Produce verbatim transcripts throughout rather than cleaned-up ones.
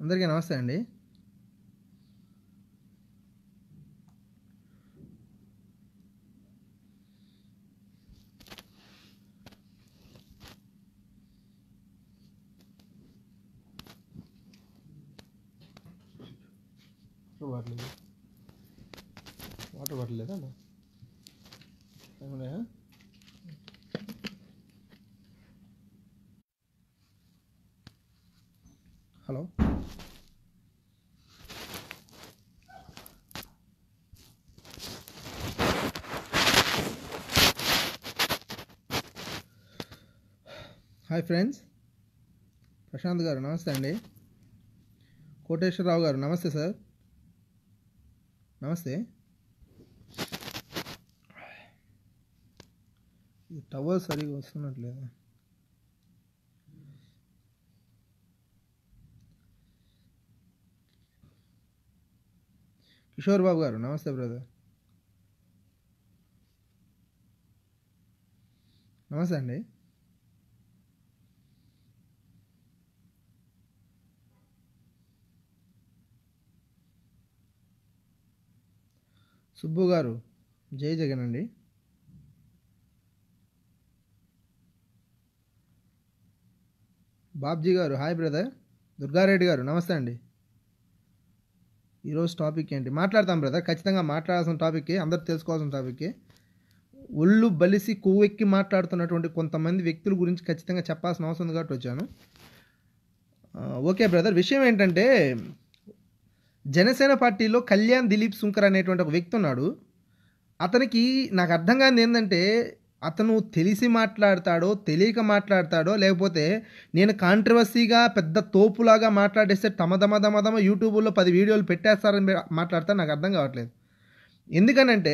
అందరికీ నమస్తే అండి. వాటర్ వాటర్ బాటిల్ లేదా ఏమన్నా? Hello, hi friends. ప్రశాంత్ గారు నమస్తే అండి. కోటేశ్వరరావు గారు నమస్తే సార్. నమస్తే. ఈ టవర్ సరిగా వస్తున్నట్లేదు. కిషోర్ బాబు గారు నమస్తే బ్రదర్. నమస్తే అండి. సుబ్బు గారు జై జగన్ అండి. బాబ్జీ గారు హాయ్ బ్రదర్. దుర్గారెడ్డి గారు నమస్తే అండి. ఈరోజు టాపిక్ ఏంటి మాట్లాడతాం బ్రదర్? ఖచ్చితంగా మాట్లాడాల్సిన టాపిక్కే, అందరు తెలుసుకోవాల్సిన టాపిక్కే. ఒళ్ళు బలిసి కొవ్వెక్కి మాట్లాడుతున్నటువంటి కొంతమంది వ్యక్తుల గురించి ఖచ్చితంగా చెప్పాల్సిన అవసరం ఉంది కాబట్టి వచ్చాను. ఓకే బ్రదర్, విషయం ఏంటంటే జనసేన పార్టీలో కళ్యాణ్ దిలీప్ సుంకర్ అనేటువంటి ఒక వ్యక్తి ఉన్నాడు. అతనికి నాకు అర్థం కానిది ఏంటంటే అతను తెలిసి మాట్లాడతాడో తెలియక మాట్లాడతాడో, లేకపోతే నేను కాంట్రవర్సీగా పెద్ద తోపులాగా మాట్లాడేస్తే తమ దమ దమ దమ యూట్యూబ్లో పది వీడియోలు పెట్టేస్తారని మాట్లాడతా నాకు అర్థం కావట్లేదు. ఎందుకనంటే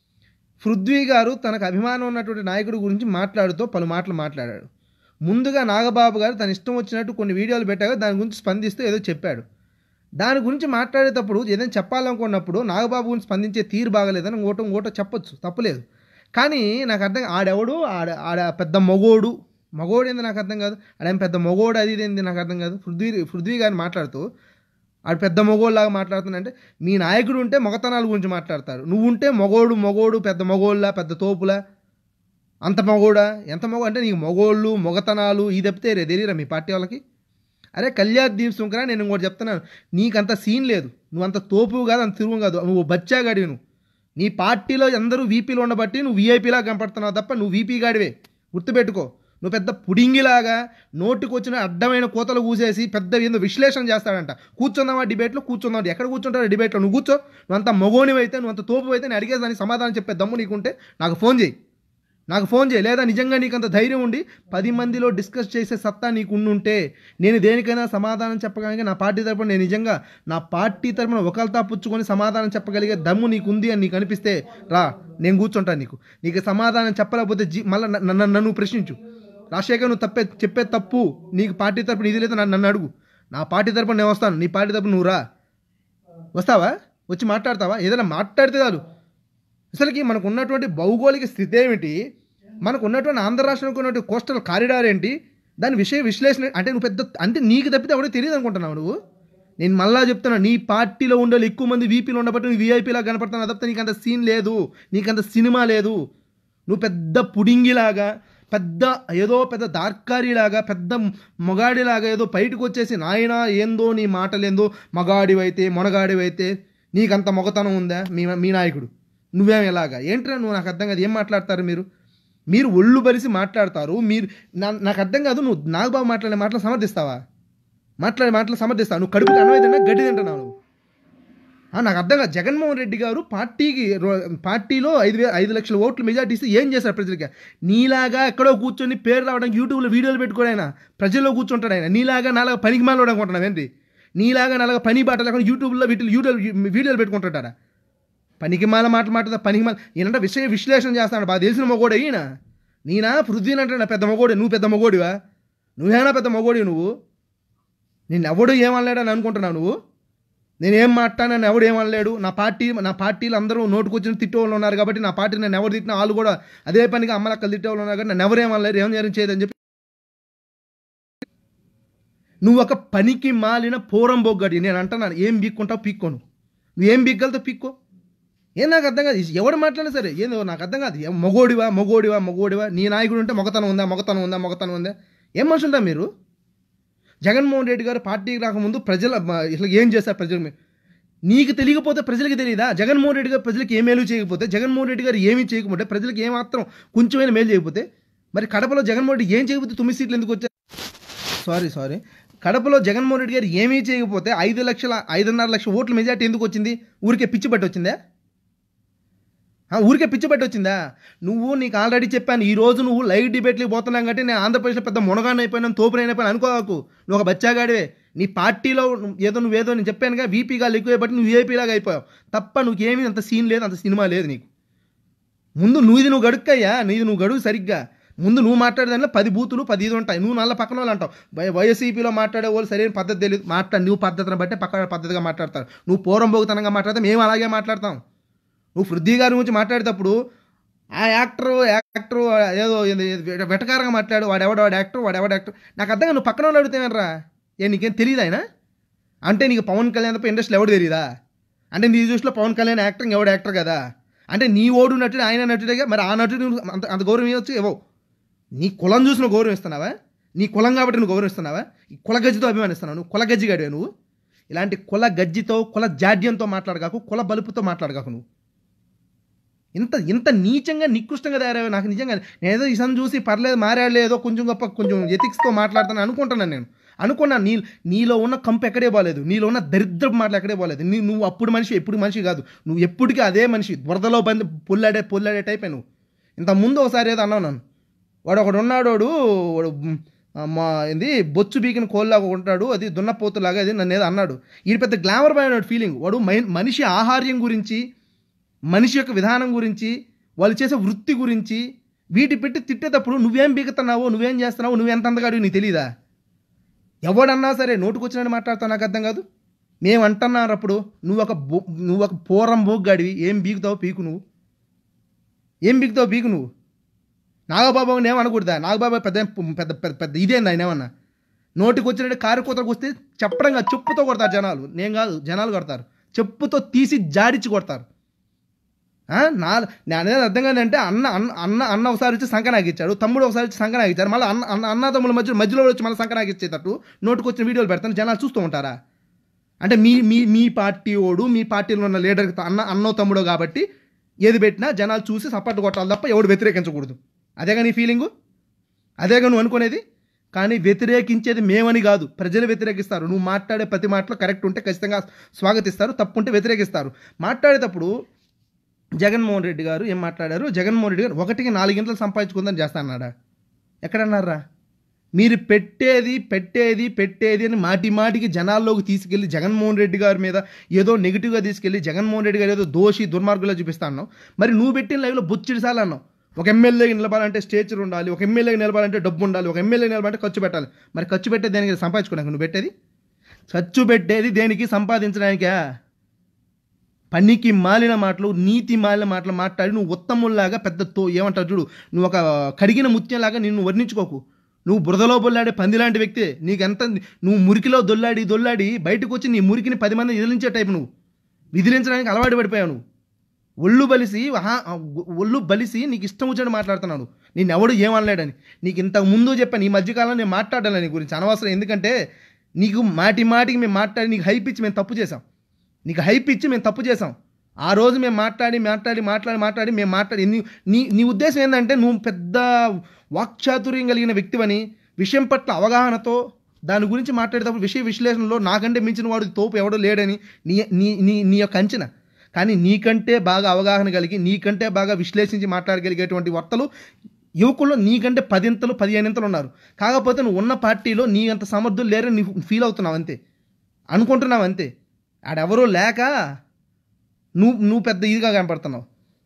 పృథ్వీ గారు తనకు అభిమానం ఉన్నటువంటి నాయకుడి గురించి మాట్లాడుతూ పలు మాటలు మాట్లాడాడు. ముందుగా నాగబాబు గారు తన ఇష్టం వచ్చినట్టు కొన్ని వీడియోలు పెట్టాక దాని గురించి స్పందిస్తూ ఏదో చెప్పాడు. దాని గురించి మాట్లాడేటప్పుడు ఏదైనా చెప్పాలనుకున్నప్పుడు నాగబాబు గురించి స్పందించే తీరు బాగలేదని ఓటో ఓటో చెప్పొచ్చు, తప్పులేదు. కానీ నాకు అర్థం ఆడెవడు ఆడ ఆడ పెద్ద మగోడు మగోడు ఏంది నాకు అర్థం కాదు. ఆడేం పెద్ద మగోడు అది ఏంది నాకు అర్థం కాదు. పృథ్వీ పృథ్వీ గారిని మాట్లాడుతూ ఆడు పెద్ద మగోళ్ళలాగా మాట్లాడుతుందంటే, మీ నాయకుడు ఉంటే మగతనాల గురించి మాట్లాడతారు, నువ్వు ఉంటే మగోడు మగోడు పెద్ద మగోళ్ళ పెద్ద తోపులా అంత మగోడా ఎంత మగో అంటే నీకు మగోళ్ళు మొగతనాలు ఇది తప్పితే రే తెలియరా మీ పార్టీ వాళ్ళకి? అరే కళ్యాణ్ దీప్ సుంకరా, నేను ఇంకోటి చెప్తున్నాను, నీకంత సీన్ లేదు, నువ్వు అంత తోపు కాదు, అంత తిరుగు కాదు, నువ్వు బచ్చాగాడివి. నువ్వు నీ పార్టీలో అందరూ వీపీలో ఉండబట్టి నువ్వు వీఐపీలా కనపడుతున్నావు తప్ప నువ్వు వీపీ గాడివే, గుర్తుపెట్టుకో. నువ్వు పెద్ద పుడింగిలాగా నోటుకు వచ్చిన అడ్డమైన కోతలు కూసేసి పెద్ద ఏందో విశ్లేషణ చేస్తాడంట. కూర్చుందామా డిబేట్లో? కూర్చుందాం. ఎక్కడ కూర్చుంటావు డిబేట్లో? నువ్వు కూర్చో. నువ్వు అంత మగోనివి అయితే, నువ్వు అంత తోపు అయితే నేను అడిగేసి దానికి సమాధానం చెప్పే దమ్ము నీకుంటే నాకు ఫోన్ చేయి, నాకు ఫోన్ చేయి. లేదా నిజంగా నీకు అంత ధైర్యం ఉండి పది మందిలో డిస్కస్ చేసే సత్తా నీకు ఉండుంటే నేను దేనికైనా సమాధానం చెప్పగలిగే, నా పార్టీ తరపున నేను నిజంగా నా పార్టీ తరపున ఒకరితా పుచ్చుకొని సమాధానం చెప్పగలిగే దమ్ము నీకు ఉంది అని నీకు అనిపిస్తే రా, నేను కూర్చుంటాను. నీకు నీకు సమాధానం చెప్పలేకపోతే జీ మళ్ళీ నన్ను నన్ను ప్రశ్నించు. రాజశేఖర్ నువ్వు తప్పే చెప్పే తప్పు, నీకు పార్టీ తరపున ఇది లేదా నన్ను నన్ను అడుగు. నా పార్టీ తరపున నేను వస్తాను, నీ పార్టీ తరపున నువ్వు రా. వస్తావా? వచ్చి మాట్లాడతావా? ఏదైనా మాట్లాడితే చాలు. అసలుకి మనకు ఉన్నటువంటి భౌగోళిక స్థితి ఏమిటి, మనకు ఉన్నటువంటి ఆంధ్ర రాష్ట్రంలో ఉన్నటువంటి కోస్టల్ కారిడార్ ఏంటి, దాని విషయ విశ్లేషణ అంటే నువ్వు పెద్ద అంటే నీకు తప్పితే ఎవడో తెలియదు అనుకుంటున్నావు నువ్వు. నేను మళ్ళా చెప్తున్నా, నీ పార్టీలో ఉండే ఎక్కువ మంది వీపీలో ఉండబట్టి నువ్వు వీఐపీలా కనపడుతున్నావు తప్పితే నీకు అంత సీన్ లేదు, నీకంత సినిమా లేదు. నువ్వు పెద్ద పుడింగిలాగా, పెద్ద ఏదో పెద్ద దార్కారిలాగా, పెద్ద మొగాడిలాగా ఏదో బయటకు వచ్చేసి నాయనా ఏందో నీ మాటలేందో, మగాడివైతే మొనగాడివైతే నీకంత మొగతనం ఉందా మీ మీ నాయకుడు? నువ్వేం ఎలాగా ఏంట్రా నువ్వు? నాకు అర్థం కాదు, ఏం మాట్లాడతారు మీరు? మీరు ఒళ్ళు బలిసి మాట్లాడతారు. మీరు నాకు అర్థం కాదు, నువ్వు నాగబాబు మాట్లాడే మాటలు సమర్థిస్తావా? మాట్లాడే మాటలు సమర్థిస్తావు నువ్వు? కడుపుకి అన్నం తిన్నా గడ్డి తింటున్నావు నువ్వు. నాకు అర్థం కాదు. జగన్మోహన్ రెడ్డి గారు పార్టీకి పార్టీలో ఐదు వే ఐదు లక్షల ఓట్లు మెజార్టీ ఇస్తే ఏం చేశారు ప్రజలకి? నీలాగా ఎక్కడో కూర్చొని పేరు రావడానికి యూట్యూబ్లో వీడియోలు పెట్టుకోడు ఆయన, ప్రజల్లో కూర్చుంటాడు ఆయన. నీలాగా నాలుగా పనికి మాలోడు అనుకుంటున్నావు ఏంటి? నీలాగా నాలుగా పని బాట లేకుండా యూట్యూబ్లో వీటిలో యూట్యూబ్ వీడియోలు పెట్టుకుంటాడా? పనికి మాల మాట మాట పనికి మాల ఈయనంటే విషయ విశ్లేషణ చేస్తాడు. బాగా తెలిసిన మొగోడే ఈయన. నేనా పృథ్వీని అంటే పెద్ద మొగోడే, నువ్వు పెద్ద మొగోడివా? నువ్వేనా పెద్ద మొగోడివి నువ్వు? నేను ఎవడు ఏమనలేడని అనుకుంటున్నావు నువ్వు? నేనేం మాట్లాడినా ఎవడు ఏమనలేడు. నా పార్టీ నా పార్టీలు అందరూ నోటుకొచ్చిన తిట్టేవాళ్ళు ఉన్నారు కాబట్టి నా పార్టీ నేను ఎవరు తిట్టినా వాళ్ళు కూడా అదే పనిగా అమ్మలక్కలు తిట్టేవాళ్ళు ఉన్నారు కాబట్టి నన్ను ఎవరేమనలేరు, ఏం చేయని చేయదని చెప్పి నువ్వు ఒక పనికి మాలిన పోరం బొగ్గడి. నేను అంటున్నాను, ఏం పీక్కుంటావు పీక్కోను, నువ్వేం పీక్కగలుగుతావు పీక్కో. ఏం నాకు అర్థం కాదు, ఎవడు మాట్లాడినా సరే ఏందో నాకు అర్థం కాదు. మొగోడివా మొగోడివా మొగోడివా నీ నాయకుడు ఉంటే మొగతనం ఉందా మొగతనం ఉందా మొగతనం ఉందా? ఏం మనుషులుంటా మీరు? జగన్మోహన్ రెడ్డి గారు పార్టీకి రాకముందు ప్రజల ఇట్లా ఏం చేస్తారు ప్రజలు? నీకు తెలియకపోతే ప్రజలకి తెలియదా? జగన్మోహన్ రెడ్డి గారు ప్రజలకు ఏ మేలు చేయకపోతే, జగన్మోహన్ రెడ్డి గారు ఏమీ చేయకపోతే, ప్రజలకు ఏమాత్రం కొంచెమైనా మేలు చేయకపోతే, మరి కడపలో జగన్మోహన్ రెడ్డి ఏం చేయకపోతే తొమ్మిది సీట్లు ఎందుకు వచ్చాయి? సారీ సారీ కడపలో జగన్మోహన్ రెడ్డి గారు ఏమీ చేయకపోతే ఐదు లక్షల ఐదున్నర లక్షల ఓట్ల మెజార్టీ ఎందుకు వచ్చింది? ఊరికే పిచ్చి పట్టి వచ్చిందా? ఊరికే పిచ్చి పట్టి వచ్చిందా? నువ్వు నీకు ఆల్రెడీ చెప్పాను, ఈ రోజు నువ్వు లైవ్ డిబేట్లకి పోతున్నాం కాబట్టి నేను ఆంధ్రప్రదేశ్లో పెద్ద మునగాన్ని అయిపోయినాను, తోపునైపోయినా అనుకోవాకు. నువ్వు ఒక బచ్చాగాడివే. నీ పార్టీలో ఏదో నువ్వేదో నేను చెప్పానుగా, వీపీగా ఎక్కువ బట్టి నువ్వు వీఐపీలాగా అయిపోయావు తప్ప నువ్వేమీ అంత సీన్ లేదు, అంత సినిమా లేదు నీకు. ముందు నువ్వు ఇది నువ్వు గడుక్కయ్యా, నీది నువ్వు గడువు సరిగ్గా. ముందు నువ్వు మాట్లాడేదానిలో పది బూతులు పది ఇది ఉంటాయి. నువ్వు నల్ల పక్కన వాళ్ళు అంటావు, వైఎస్ఈపీలో మాట్లాడే వాళ్ళు సరైన పద్ధతి తెలియదు. మాట్లాడు, నువ్వు పద్ధతిని బట్టే పక్కన పద్ధతిగా మాట్లాడతారు. నువ్వు పూర్వం పోగుతనంగా మాట్లాడితే మేము అలాగే మాట్లాడతాం. నువ్వు పృథ్వీ గారి గురించి మాట్లాడేటప్పుడు ఆ యాక్టర్ యాక్టర్ ఏదో వెటకారంగా మాట్లాడు, వాడెవడు వాడు యాక్టర్ వాడెవడు యాక్టర్. నాకు అర్థంగా నువ్వు పక్కన వాళ్ళు అడుగుతావేనరా? ఏ నీకేం తెలియదు ఆయన అంటే? నీకు పవన్ కళ్యాణ్ తప్ప ఇండస్ట్రీలో ఎవడు తెలియదా? అంటే నీ దృష్టిలో పవన్ కళ్యాణ్ యాక్టర్ ఎవడు యాక్టర్ కదా? అంటే నీ ఓడు నటుడు ఆయన నటుడేగా, మరి ఆ నటుడు అంత అంత గౌరవం ఇవ్వచ్చు ఏవో. నీ కులం చూసి నువ్వు గౌరవిస్తున్నావా? నీ కులం కాబట్టి నువ్వు గౌరవిస్తున్నావా? ఈ కుల గజ్జితో అభిమానిస్తున్నావు నువ్వు, కుల గజ్జి గడివే నువ్వు. ఇలాంటి కుల గజ్జితో కుల జాడ్యంతో మాట్లాడగాకు, కుల బలుపుతో మాట్లాడగాకు. నువ్వు ఇంత ఇంత నీచంగా నికృష్టంగా తయారయ్యావు. నాకు నిజంగా నేనేదో ఇసం చూసి పర్లేదు మారాడలేదో కొంచెం గొప్ప కొంచెం ఎథిక్స్తో మాట్లాడతాను అనుకుంటున్నాను. నేను అనుకున్నాను నీ నీలో ఉన్న కంపు ఎక్కడే పోలేదు, నీలో ఉన్న దరిద్రపు మాటలు ఎక్కడే పోలేదు. నీ నువ్వు అప్పుడు మనిషి ఎప్పుడు మనిషి కాదు, నువ్వు ఎప్పటికీ అదే మనిషి. వరదలో బంది పొల్లాడే పొల్లాడే టైపే నువ్వు. ఇంత ముందు ఒకసారి ఏదో అన్నావు నన్ను, వాడు ఒకడు ఉన్నాడు, వాడు మా ఏంది బొచ్చు బీకిన కోల్లాగా ఉంటాడు, అది దున్నపోతులాగా, అది నన్ను ఏదో అన్నాడు. ఈ పెద్ద గ్లామర్ బాయ్ అన్నాడు ఫీలింగ్. వాడు మనిషి ఆహార్యం గురించి, మనిషి యొక్క విధానం గురించి, వాళ్ళు చేసే వృత్తి గురించి వీటి పెట్టి తిట్టేటప్పుడు నువ్వేం బీగుతున్నావో, నువ్వేం చేస్తున్నావో, నువ్వెంత అందగాడు నీకు తెలీదా? ఎవడన్నా సరే నోటుకొచ్చినట్టు మాట్లాడతావు, నాకు అర్థం కాదు. మేము అంటున్నారు అప్పుడు నువ్వు ఒక బో నువ్వు ఒక పోరం బోగ్గాడివి. ఏం బీగుతావు పీకు, నువ్వు ఏం బీగుతావు పీకు. నువ్వు నాగబాబు నేమనకూడదా? నాగబాబు పెద్ద పెద్ద పెద్ద పెద్ద ఇదేంది ఆయన ఏమన్నా? నోటికి వచ్చినట్టు కారు కూతలకు వస్తే చెప్పడంగా చెప్పుతో కొడతారు జనాలు. నేను కాదు, జనాలు కొడతారు, చెప్పుతో తీసి జాడిచ్చి కొడతారు. నా నేను అర్థం కాదంటే అన్న అన్న అన్న అన్న ఒకసారి వచ్చి సంఖ నాగిచ్చాడు, తమ్ముడు ఒకసారి వచ్చి సంఖ నాగిచ్చారు, మళ్ళీ అన్న అన్న అన్న తమ్ముల మధ్య మధ్యలో వచ్చి మళ్ళీ సంఖ నాగిచ్చేటట్టు నోటుకు వచ్చిన వీడియోలు పెడతాను, జనాలు చూస్తూ ఉంటారా? అంటే మీ మీ మీ పార్టీ ఓడు, మీ పార్టీలో ఉన్న లీడర్ అన్న అన్నో తమ్ముడో కాబట్టి ఏది పెట్టినా జనాలు చూసి సపోర్ట్ కొట్టాలి తప్ప ఎవడు వ్యతిరేకించకూడదు. అదేగా నీ ఫీలింగు, అదేగా నువ్వు అనుకునేది. కానీ వ్యతిరేకించేది మేమని కాదు, ప్రజలు వ్యతిరేకిస్తారు. నువ్వు మాట్లాడే ప్రతి మాటలో కరెక్ట్ ఉంటే ఖచ్చితంగా స్వాగతిస్తారు, తప్పు ఉంటే వ్యతిరేకిస్తారు. మాట్లాడేటప్పుడు జగన్మోహన్ రెడ్డి గారు ఏం మాట్లాడారు? జగన్మోహన్ రెడ్డి గారు ఒకటికి నాలుగు గంటలు సంపాదించుకుందని చేస్తా అన్నాడా? ఎక్కడన్నారా? మీరు పెట్టేది పెట్టేది పెట్టేది అని మాటి మాటికి జనాల్లోకి తీసుకెళ్ళి జగన్మోహన్ రెడ్డి గారి మీద ఏదో నెగిటివ్గా తీసుకెళ్ళి జగన్మోహన్ రెడ్డి గారు ఏదో దోషి దుర్మార్గులో చూపిస్తా అన్నావు. మరి నువ్వు పెట్టిన లైవ్లో బొచ్చిడి సార్లు అన్నావు, ఒక ఎమ్మెల్యేకి నిలబాలంటే స్టేచర్ ఉండాలి, ఒక ఎమ్మెల్యేకి నిలబాలంటే డబ్బు ఉండాలి, ఒక ఎమ్మెల్యే నిలబాలంటే ఖర్చు పెట్టాలి. మరి ఖర్చు పెట్టేది దేనికి? సంపాదించుకోవడానికి నువ్వు పెట్టేది? ఖర్చు పెట్టేది దేనికి? సంపాదించడానికా? పనికి మాలిన మాటలు, నీతి మాలిన మాటలు మాట్లాడి నువ్వు ఉత్తముల్లాగా పెద్ద తో ఏమంటారు చూడు, నువ్వు ఒక కడిగిన ముత్యంలాగా నిన్ను వర్ణించుకోకు. నువ్వు బురదలో బొల్లాడే పంది లాంటి వ్యక్తి. నీకెంత నువ్వు మురికిలో దొల్లాడి దొల్లాడి బయటకు వచ్చి నీ మురికిని పది మంది విదిలించే టైపు. నువ్వు విదిలించడానికి అలవాటు పడిపోయావు. నువ్వు ఒళ్ళు బలిసి ఒళ్ళు బలిసి నీకు ఇష్టం వచ్చినట్టు మాట్లాడుతున్నావు. నేను ఎవడు ఏమనలేడని నీకు ఇంతకు ముందు చెప్పాను. ఈ మధ్యకాలంలో నేను మాట్లాడాలి నీ గురించి అనవసరం. ఎందుకంటే నీకు మాటి మాటికి మేము మాట్లాడి నీకు హైప్ ఇచ్చి మేము తప్పు చేసాం. నీకు హైప్ ఇచ్చి మేము తప్పు చేసాం. ఆ రోజు మేము మాట్లాడి మాట్లాడి మాట్లాడి మాట్లాడి మేము మాట్లాడి నీ నీ నీ ఉద్దేశం ఏంటంటే నువ్వు పెద్ద వాక్చాతుర్యం కలిగిన వ్యక్తివని, విషయం పట్ల అవగాహనతో దాని గురించి మాట్లాడేటప్పుడు విషయ విశ్లేషణలో నాకంటే మించిన వాడు తోపు ఎవడో లేడని నీ నీ నీ నీ యొక్క అంచనా. కానీ నీకంటే బాగా అవగాహన కలిగి, నీకంటే బాగా విశ్లేషించి మాట్లాడగలిగేటువంటి వర్తలు యువకుల్లో నీకంటే పదింతలు పదిహేనింతలు ఉన్నారు. కాకపోతే నువ్వు ఉన్న పార్టీలో నీ అంత సమర్థులు లేరని నీ ఫీల్ అవుతున్నావు అంతే, అనుకుంటున్నావు అంతే. ఆడెవరూ లేక నువ్వు నువ్వు పెద్ద ఇదిగా కనపడుతున్నావు.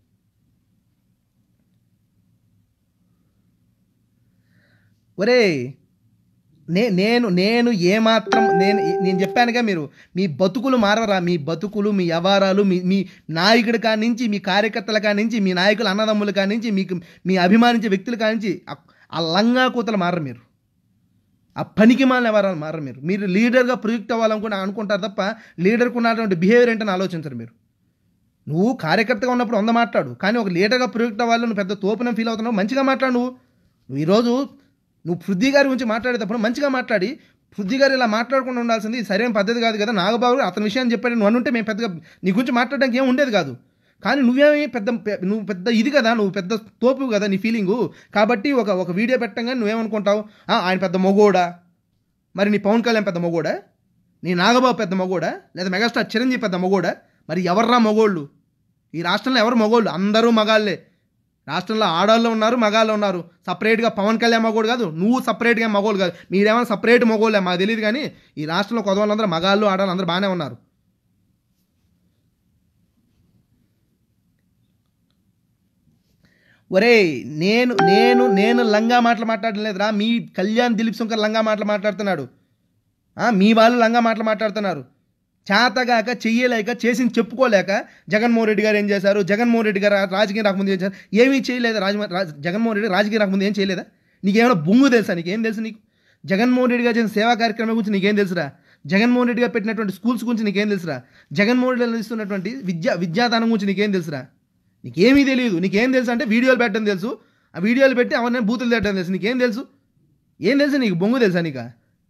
ఒరే నే నేను నేను ఏమాత్రం నేను నేను చెప్పానుగా, మీరు మీ బతుకులు మారవరా? మీ బతుకులు, మీ వ్యవహారాలు, మీ మీ నాయకుడి కాడి నుంచి, మీ కార్యకర్తల కాడి నుంచి, మీ నాయకుల అన్నదమ్ముల కాడి నుంచి, మీకు మీ అభిమానించే వ్యక్తుల కాడి నుంచి ఆ లంగా కూతలు మారరు మీరు. ఆ పనికి మాలిన ఎవరు మారరు మీరు మీరు లీడర్గా ప్రొజెక్ట్ అవ్వాలనుకుని అనుకుంటారు తప్ప లీడర్కు ఉన్నటువంటి బిహేవియర్ ఏంటని ఆలోచించరు మీరు. నువ్వు కార్యకర్తగా ఉన్నప్పుడు వంద మాట్లాడు, కానీ ఒక లీడర్గా ప్రొజెక్ట్ అవ్వాలి, నువ్వు పెద్ద తోపున ఫీల్ అవుతున్నావు, మంచిగా మాట్లాడు. నువ్వు నువ్వు ఈరోజు నువ్వు పృథ్వీ గారి గురించి మాట్లాడేటప్పుడు మంచిగా మాట్లాడి, పృథ్వీ గారు ఇలా మాట్లాడకుండా ఉండాల్సింది ఇది సరైన పద్ధతి కాదు కదా, నాగబాబు అతని విషయాన్ని చెప్పాడు నువ్వు అనుంటే మేము పెద్దగా నీ గురించి మాట్లాడడానికి ఏం ఉండేది కాదు. కానీ నువ్వేమి పెద్ద నువ్వు పెద్ద ఇది కదా, నువ్వు పెద్ద తోపు కదా నీ ఫీలింగు. కాబట్టి ఒక ఒక వీడియో పెట్టంగానే నువ్వేమనుకుంటావు, ఆయన పెద్ద మొగోడా, మరి నీ పవన్ కళ్యాణ్ పెద్ద మొగోడా, నీ నాగబాబు పెద్ద మొగోడా, లేదా మెగాస్టార్ చిరంజీవి పెద్ద మొగోడా? మరి ఎవర్రా మొగోళ్ళు? ఈ రాష్ట్రంలో ఎవరు మొగోళ్ళు? అందరూ మగాళ్ళే. రాష్ట్రంలో ఆడవాళ్ళు ఉన్నారు, మగాళ్ళు ఉన్నారు. సపరేట్గా పవన్ కళ్యాణ్ మగోడు కాదు, నువ్వు సపరేట్గా మగోళ్ళు కాదు, మీరేమైనా సపరేట్ మగోళ్ళే మాకు తెలియదు. కానీ ఈ రాష్ట్రంలో కొదవాళ్ళందరూ మగాళ్ళు ఆడవాళ్ళు అందరూ బాగానే ఉన్నారు. ఒరే నేను నేను నేను లంగా మాటలు మాట్లాడడం లేదురా, మీ కళ్యాణ్ దిలీప్ శంకర్ లంగా మాటలు మాట్లాడుతున్నాడు, మీ వాళ్ళు లంగా మాటలు మాట్లాడుతున్నారు. చేతగాక చెయ్యలేక చేసింది చెప్పుకోలేక జగన్మోహన్ రెడ్డి గారు ఏం చేశారు, జగన్మోహన్ రెడ్డి గారు రాజకీయం రాకముందు ఏం చేశారు, ఏమీ చేయలేదా? రాజ జగన్మోహన్ రెడ్డి రాజకీయం రాకముందు ఏం చేయలేదా? నీకేమైనా బొంగు తెలుసా? నీకేం తెలుసు? నీకు జగన్మోహన్ రెడ్డి గారు చేసిన సేవా కార్యక్రమం గురించి నీకేం తెలుసురా? జగన్మోహన్ రెడ్డి గారు పెట్టినటువంటి స్కూల్స్ గురించి నీకేం తెలుసురా? జగన్మోహన్ రెడ్డి ఇస్తున్నటువంటి విద్యా విద్యాదానం గురించి నీకేం తెలుసురా? నీకేమీ తెలియదు. నీకేం తెలుసు అంటే వీడియోలు పెట్టడం తెలుసు, ఆ వీడియోలు పెట్టి అవన్నీ బూతులు పెట్టడం తెలుసు. నీకేం తెలుసు? ఏం తెలుసు నీకు? బొంగు తెలుసా నీకు?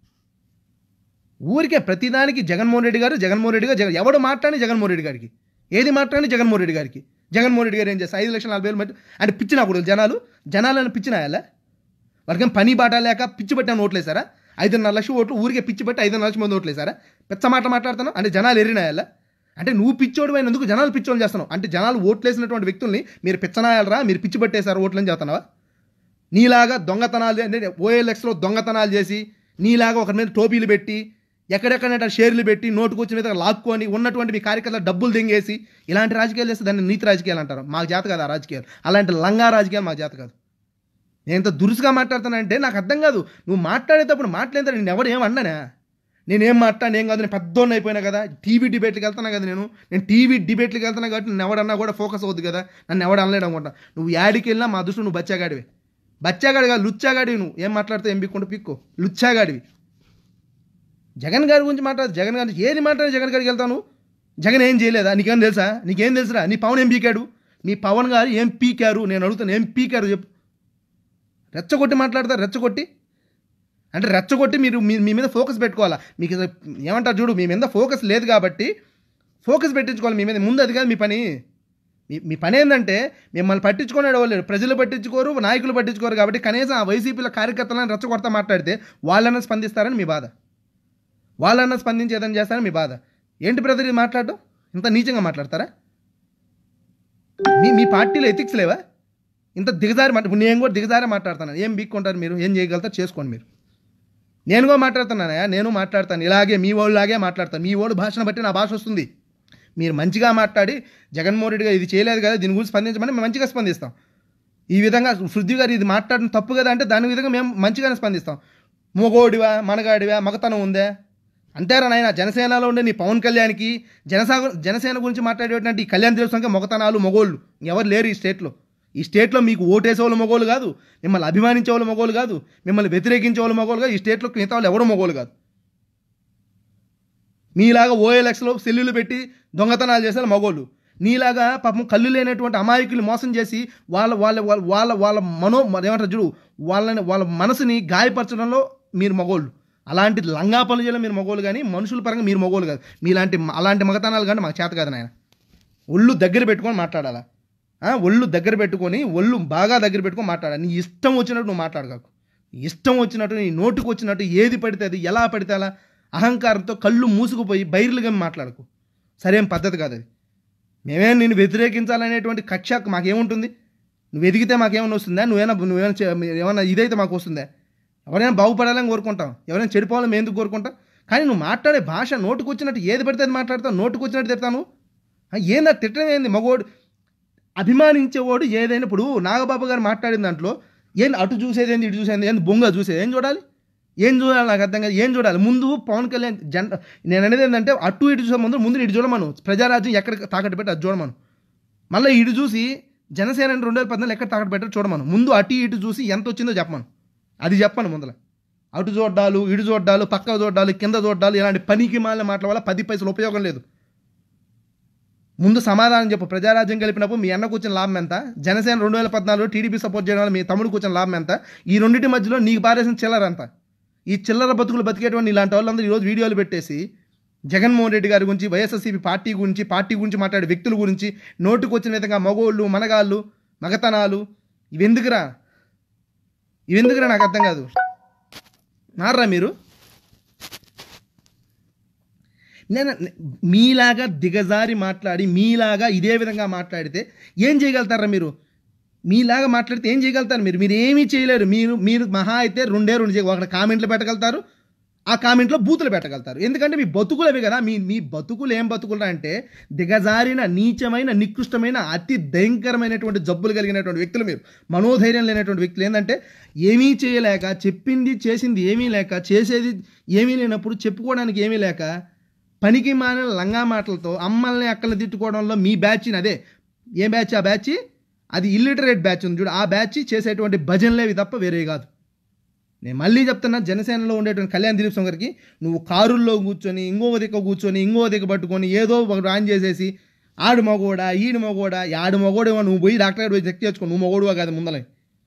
ఊరికే ప్రతిదానికి జగన్మోహన్ రెడ్డి గారు జగన్మోహన్ రెడ్డి గారు జగన్ ఎవడు మాట్లాడి జగన్మోహన్ రెడ్డి గారికి ఏది మాట్లాడి జగన్మోహన్ రెడ్డి గారికి జగన్మోహన్ రెడ్డి గారు ఏం చేస్తారు? ఐదు లక్షల నలభై వేలు మట్టి అంటే పిచ్చినా కూడా జనాలు జనాలను పిచ్చినాయాలా? వాళ్ళకేం పని బాట లేక పిచ్చి పెట్టాను ఓట్లేసారా? ఐదున్నర లక్షల ఓట్లు ఊరికే పిచ్చి పెట్టి ఐదున్నర లక్షల మంది ఓట్లేసారా? పెచ్చ మాట మాట్లాడుతున్నావు అంటే జనాలు ఎరినాయాలా? అంటే నువ్వు పిచ్చోడు అయినందుకు జనాలు పిచ్చోళ్ళు చేస్తున్నావు. అంటే జనాలు ఓట్లేసినటువంటి వ్యక్తుల్ని మీరు పిచ్చనాయాలరా, మీరు పిచ్చి పట్టేశారు ఓట్లని చెప్తున్నావా? నీలాగా దొంగతనాలు అంటే ఓఎల్ఎక్స్లో దొంగతనాలు చేసి, నీలాగా ఒకరి మీద టోపీలు పెట్టి, ఎక్కడెక్కడంటే షేర్లు పెట్టి, నోటుకు వచ్చిన మీద లాక్కొని ఉన్నటువంటి మీ కార్యకర్తలు డబ్బులు దింగేసి ఇలాంటి రాజకీయాలు చేస్తే దాన్ని నీతి రాజకీయాలు అంటారు. మాకు చేత కాదు ఆ రాజకీయాలు, అలాంటి లంగా రాజకీయాలు మాకు చేత కాదు. నేను ఎంత దురుసుగా మాట్లాడుతానంటే నాకు అర్థం కాదు. నువ్వు మాట్లాడేటప్పుడు మాట్లాడేంత నేను ఎవరు ఏమన్నానా? నేనేం మాట్లాడిన ఏం కాదు, నేను పెద్దోడిని అయిపోయినా కదా, టీవీ డిబేట్కి వెళ్తున్నా కదా, నేను నేను టీవీ డిబేట్కి వెళ్తున్నా కాబట్టి నన్ను ఎవడన్నా కూడా ఫోకస్ అవుద్ది కదా, నన్ను ఎవడు అనలేడు అనుకుంటా. నువ్వు యాడికి వెళ్ళినా మా దృష్టి నువ్వు బచ్చాగాడివి. బచ్చాగాడి కాదు, లుచ్చాగాడివి. నువ్వు ఏం మాట్లాడితే ఏం పిక్కుంటూ పిక్కు, లుచ్చాగాడివి. జగన్ గారి గురించి మాట్లాడు, జగన్ గారి ఏది మాట్లాడి జగన్ గారికి వెళ్తాను? జగన్ ఏం చేయలేదా? నీకేం తెలుసా? నీకేం తెలుసురా? నీ పవన్ ఏం పీకాడు? మీ పవన్ గారు ఏం పీకారు? నేను అడుగుతాను, ఏం పీకారు చెప్పు. రెచ్చగొట్టి మాట్లాడతారు, రెచ్చగొట్టి అంటే రెచ్చగొట్టి మీరు మీ మీ మీద ఫోకస్ పెట్టుకోవాలా. మీకు ఏమంటారు చూడు, మీ మీద ఫోకస్ లేదు కాబట్టి ఫోకస్ పెట్టించుకోవాలి మీ మీద. ముందు అది కాదు మీ పని. మీ మీ పని ఏంటంటే మిమ్మల్ని పట్టించుకునే వాళ్ళు ప్రజలు పట్టించుకోరు, నాయకులు పట్టించుకోరు. కాబట్టి కనీసం ఆ వైసీపీల కార్యకర్తలను రెచ్చగొడతా మాట్లాడితే వాళ్ళన్నా స్పందిస్తారని మీ బాధ, వాళ్ళన్నా స్పందించి ఏదైనా చేస్తారని మీ బాధ. ఏంటి బ్రదర్ ఇది మాట్లాడటం? ఇంత నీచంగా మాట్లాడతారా? మీ మీ పార్టీలో ఎథిక్స్ లేవా? ఇంత దిగజారి మాట. నేను కూడా దిగజారే మాట్లాడుతున్నాను. ఏం బీక్కుంటారు మీరు? ఏం చేయగలుగుతారు చేసుకోండి మీరు. నేను కూడా మాట్లాడుతున్నానయా, నేను మాట్లాడతాను ఇలాగే, మీ వాళ్ళలాగే మాట్లాడతాను. మీ వాడు భాషను బట్టి నా భాష వస్తుంది. మీరు మంచిగా మాట్లాడి జగన్మోహన్ రెడ్డి గారు ఇది చేయలేదు కదా, దీని గురించి స్పందించమని మేము మంచిగా స్పందిస్తాం. ఈ విధంగా పృథ్వీ గారు ఇది మాట్లాడడం తప్పు కదా అంటే దాని విధంగా మేము మంచిగానే స్పందిస్తాం. మొగోడివా, మనగాడివా, మగతనం ఉందే అంతేరా నాయన. జనసేనలో ఉండే నీ పవన్ కళ్యాణ్కి జనసేన జనసేన గురించి మాట్లాడేటువంటి ఈ కళ్యాణ్ దేవస్థానంగా మొగతనాలు మొగోళ్ళు ఎవరు లేరు ఈ స్టేట్లో. ఈ స్టేట్లో మీకు ఓటేసే వాళ్ళు మొగోళ్ళు కాదు, మిమ్మల్ని అభిమానించే వాళ్ళు మొగోళ్ళు కాదు, మిమ్మల్ని వ్యతిరేకించే వాళ్ళు మొగోళ్ళు కాదు. ఈ స్టేట్లో మిగతా వాళ్ళు ఎవరు మొగోళ్ళు కాదు. మీలాగా ఓఎల్ఎక్స్లో సెల్లులు పెట్టి దొంగతనాలు చేసే మగోళ్ళు, నీలాగా పాపం కళ్ళు లేనటువంటి అమాయకులు మోసం చేసి వాళ్ళ వాళ్ళ వాళ్ళ వాళ్ళ వాళ్ళ మనో ఏమంటారు చూడు, వాళ్ళని వాళ్ళ మనసుని గాయపరచడంలో మీరు మగోళ్ళు. అలాంటి లంగా పనులు చేయడం మీరు మగోళ్ళు, కానీ మనుషుల పరంగా మీరు మగోళ్ళు కాదు. మీలాంటి అలాంటి మగతనాలు కానీ మాకు చేత కాదు నాయన. ఒళ్ళు దగ్గర పెట్టుకొని మాట్లాడాలా, ఒళ్ళు దగ్గర పెట్టుకొని ఒళ్ళు బాగా దగ్గర పెట్టుకొని మాట్లాడాలి. నీ ఇష్టం వచ్చినట్టు నువ్వు మాట్లాడకాకు. ఇష్టం వచ్చినట్టు నీ నోటుకు వచ్చినట్టు ఏది పడితే అది, ఎలా పడితే అలా అహంకారంతో కళ్ళు మూసుకుపోయి బైర్లుగా మాట్లాడకు. సరేం పద్ధతి కాదు అది. మేమేం నిన్ను వ్యతిరేకించాలనేటువంటి కక్ష మాకేముంటుంది? నువ్వు ఎదిగితే మాకేమైనా వస్తుందా? నువ్వేనా నువ్వేమైనా ఏమైనా ఇదైతే మాకు వస్తుందా? ఎవరైనా బాగుపడాలని కోరుకుంటాం, ఎవరైనా చెడిపోవాలని మేము ఎందుకు కోరుకుంటాం? కానీ నువ్వు మాట్లాడే భాష నోటుకు వచ్చినట్టు ఏది పడితే అది మాట్లాడతావు, నోటుకు వచ్చినట్టు తిడతాను. ఏందా తిట్టడం ఏంది? మగోడు అభిమానించేవాడు ఏదైనా, ఇప్పుడు నాగబాబు గారు మాట్లాడిన దాంట్లో ఏం అటు చూసేది ఏంది, ఇటు చూసేది ఏంది, బొంగ చూసేది ఏం చూడాలి? ఏం చూడాలి? నాకు అర్థం కాదు. ఏం చూడాలి? ముందు పవన్ కళ్యాణ్ జన్ నేను అనేది ఏంటంటే అటు ఇటు చూసే ముందు ముందు ఇటు చూడమను. ప్రజారాజ్యం ఎక్కడ తాకట్టు పెట్టి అది చూడమను. మళ్ళీ ఇటు చూసి జనసేన రెండు వేల పద్నాలుగు ఎక్కడ తాకట్టు పెట్టారు చూడమను. ముందు అటు ఇటు చూసి ఎంత వచ్చిందో చెప్పమను. అది చెప్పను ముందర. అటు చూడ్డాలు ఇటు చూడ్డాలు పక్క చూడ్డాలు కింద చూడ్డాలు ఇలాంటి పనికి మాలిన మాటల వల్ల పది పైసలు ఉపయోగం లేదు. ముందు సమాధానం చెప్పు. ప్రజారాజ్యం కలిపినప్పుడు మీ అన్న కూర్చొని లాభం ఎంత? జనసేన రెండు వేల పద్నాలుగులో టీడీపీ సపోర్ట్ చేయడం వల్ల మీ తమ్ముడు కూర్చొని లాభం ఎంత? ఈ రెండింటి మధ్యలో నీకు పారేసిన చిల్లర ఎంత? ఈ చిల్లర బతుకులు బతికేటువంటి ఇలాంటి వాళ్ళందరూ ఈరోజు వీడియోలు పెట్టేసి జగన్మోహన్ రెడ్డి గారి గురించి, వైఎస్ఆర్సీపీ పార్టీ గురించి, పార్టీ గురించి మాట్లాడే వ్యక్తుల గురించి నోటుకు వచ్చిన విధంగా మగోళ్ళు, మనగాళ్ళు, మగతనాలు ఇవెందుకురా ఇవెందుకురా నాకు అర్థం కాదు. మారరా మీరు? నేను మీలాగా దిగజారి మాట్లాడి మీలాగా ఇదే విధంగా మాట్లాడితే ఏం చేయగలుగుతారా మీరు? మీలాగా మాట్లాడితే ఏం చేయగలుగుతారు మీరు? మీరు ఏమీ చేయలేరు. మీరు మీరు మహా అయితే రెండే రెండు చేయ ఒకటి కామెంట్లు పెట్టగలుగుతారు, ఆ కామెంట్లో బూతులు పెట్టగలుగుతారు. ఎందుకంటే మీ బతుకులు అవి కదా. మీ మీ బతుకులు ఏం బతుకులు అంటే దిగజారిన, నీచమైన, నికృష్టమైన, అతి భయంకరమైనటువంటి జబ్బులు కలిగినటువంటి వ్యక్తులు మీరు. మనోధైర్యం లేనటువంటి వ్యక్తులు. ఏంటంటే ఏమీ చేయలేక, చెప్పింది చేసింది ఏమీ లేక, చేసేది ఏమీ లేనప్పుడు చెప్పుకోవడానికి ఏమీ లేక పనికి మాలిన లంగా మాటలతో అమ్మల్ని అక్కల్ని తిట్టుకోవడంలో మీ బ్యాచ్ని, అదే ఏ బ్యాచ్ ఆ బ్యాచ్, అది ఇల్లిటరేట్ బ్యాచ్ ఉంది చూడు, ఆ బ్యాచ్ చేసేటువంటి భజనలేవి తప్ప వేరే కాదు. నేను మళ్ళీ చెప్తున్నా, జనసేనలో ఉండేటువంటి కళ్యాణ్ దిలీప్ గారికి నువ్వు కారుల్లో కూర్చొని ఇంకో దిక్క కూర్చొని ఇంకో దిక్క పట్టుకొని ఏదో ఒక ఆన్ చేసేసి ఆడు మగోడా ఈడు మగోడా ఆడు మగోడేమో నువ్వు పోయి డాక్టర్ గారు పోయి చెక్ చేసుకో, నువ్వు మగోడువా కాదు ముందలే.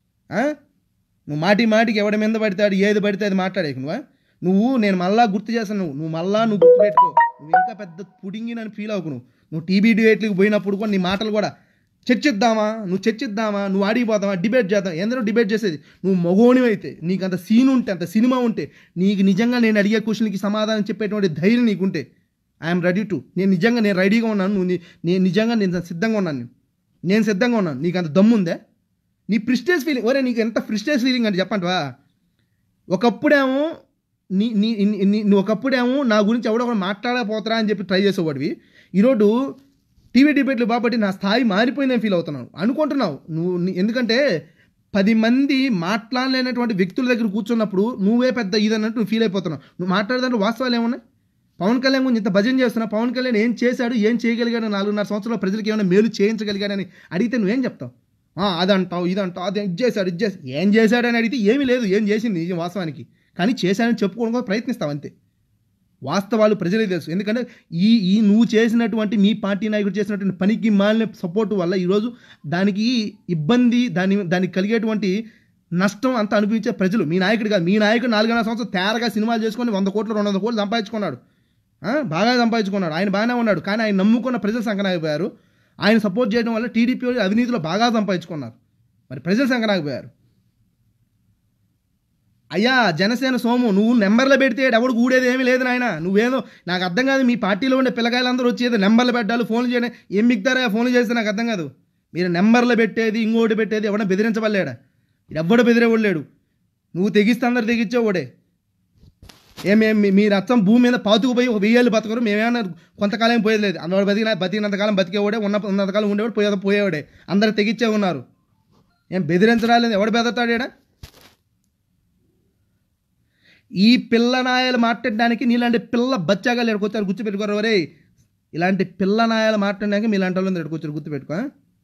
నువ్వు మాటి మాటికి ఎవడ మీద పడతాడు ఏది పడితే అది మాట్లాడేకు నువ్వా. నువ్వు నేను మళ్ళా గుర్తు చేస్తాను, నువ్వు నువ్వు మళ్ళా నువ్వు గుర్తు పెట్టుకో. నువ్వు ఇంకా పెద్ద పుడింగినని ఫీల్ అవ్వకు. నువ్వు నువ్వు టీబీ డిబేట్లకు పోయినప్పుడు కూడా నీ మాటలు కూడా చర్చిద్దామా, నువ్వు చర్చిద్దామా, నువ్వు ఆడిపోతావా, డిబేట్ చేద్దాం, ఎందులో డిబేట్ చేసేది. నువ్వు మగోనివి అయితే, నీకు అంత సీన్ ఉంటే, అంత సినిమా ఉంటే, నీకు నిజంగా నేను అడిగే క్వశ్చన్కి సమాధానం చెప్పేటువంటి ధైర్యం నీకుంటే ఐఎమ్ రెడీ టు, నేను నిజంగా నేను రెడీగా ఉన్నాను, నువ్వు నేను నిజంగా నేను సిద్ధంగా ఉన్నాను, నేను నేను సిద్ధంగా ఉన్నాను. నీకు అంత దమ్ముందే? నీ ప్రిస్టేజ్ ఫీలింగ్, ఒరే నీకు ఎంత ప్రిస్టేజ్ ఫీలింగ్ అంటే చెప్పండివా. ఒకప్పుడేమో నీ నీ నువ్వు ఒకప్పుడేమో నా గురించి ఎవడో ఒకడు మాట్లాడకపోతారా అని చెప్పి ట్రై చేసేవాడివి. ఈరోజు టీవీ డిబేట్లు కాబట్టి నా స్థాయి మారిపోయిందని ఫీల్ అవుతున్నావు అనుకుంటున్నావు నువ్వు. ఎందుకంటే పది మంది మాట్లాడలేనటువంటి వ్యక్తుల దగ్గర కూర్చున్నప్పుడు నువ్వే పెద్ద ఇదన్నట్టు నువ్వు ఫీల్ అయిపోతున్నావు. నువ్వు మాట్లాడదాంట్లో వాస్తవాలు ఏమున్నాయి? పవన్ కళ్యాణ్ గురించి ఇంత భజన చేస్తున్నావు. పవన్ కళ్యాణ్ ఏం చేశాడు, ఏం చేయగలిగాడు, నాలుగున్నర సంవత్సరాల ప్రజలకు ఏమైనా మేలు చేయించగలిగాడని అడిగితే నువ్వేం చెప్తావు? అదంటావు ఇదంటావు, అది ఇది చేశాడు ఇది చేసి ఏం చేశాడని అడిగితే ఏమీ లేదు, ఏం చేసింది నిజం వాస్తవానికి, కానీ చేశాడని చెప్పుకోవడం కూడా ప్రయత్నిస్తావు అంతే. వాస్తవాలు ప్రజలే తెలుసు. ఎందుకంటే ఈ ఈ నువ్వు చేసినటువంటి మీ పార్టీ నాయకుడు చేసినటువంటి పనికి మాలిన సపోర్టు వల్ల ఈరోజు దానికి ఇబ్బంది, దాని దానికి కలిగేటువంటి నష్టం అంతా అనుభవించే ప్రజలు. మీ నాయకుడు కాదు. మీ నాయకుడు నాలుగున్నర సంవత్సరం తేరగా సినిమాలు చేసుకొని వంద కోట్లు రెండు వందల కోట్లు సంపాదించుకున్నాడు, బాగా సంపాదించుకున్నాడు. ఆయన బాగానే ఉన్నాడు, కానీ ఆయన నమ్ముకున్న ప్రజలు సంకనాగిపోయారు. ఆయన సపోర్ట్ చేయడం వల్ల టీడీపీ అవినీతిలో బాగా సంపాదించుకున్నారు. మరి ప్రజలు సంకనాగిపోయారు. అయ్యా జనసేన సోము, నువ్వు నెంబర్లు పెడితే ఎవడు కూడేది ఏమీ లేదు నాయన. నువ్వేదో నాకు అర్థం కాదు. మీ పార్టీలో ఉండే పిల్లకాయలందరూ వచ్చి ఏదో నెంబర్లు పెట్టాలి, ఫోన్లు చేయడం ఏం మిగతారా ఫోన్లు చేస్తే నాకు అర్థం కాదు. మీరు నెంబర్లు పెట్టేది ఇంకోటి పెట్టేది ఎవడన్నా బెదిరించబడలేడా? ఎవడు బెదిరేవాడు. నువ్వు తెగిస్తే అందరు తెగించేవాడే. ఏమేం మీరు అచ్చం భూమి మీద పాతుకుపోయి ఒక వెయ్యేళ్ళు బతకరు, మేమేమన్నా కొంతకాలం పోయేది లేదు. అందరూ బతికిన బతికినంతకాలం బతికేవాడే, ఉన్న ఉన్నంతకాలం ఉండేవాడు, పోయేది పోయేవాడే. అందరు తెగించే ఉన్నారు. ఏం బెదిరించరాలేదు, ఎవడు బెదతాడా? ఈ పిల్ల నాయలు మాట్లాడడానికి నీలాంటి పిల్ల బచ్చాగా ఎడుకొచ్చారు, గుర్తుపెట్టుకోరు. వరే ఇలాంటి పిల్ల నాయలు మాట్లాడడానికి మీలాంటి వాళ్ళు ఎడుకొచ్చారు, గుర్తుపెట్టుకో.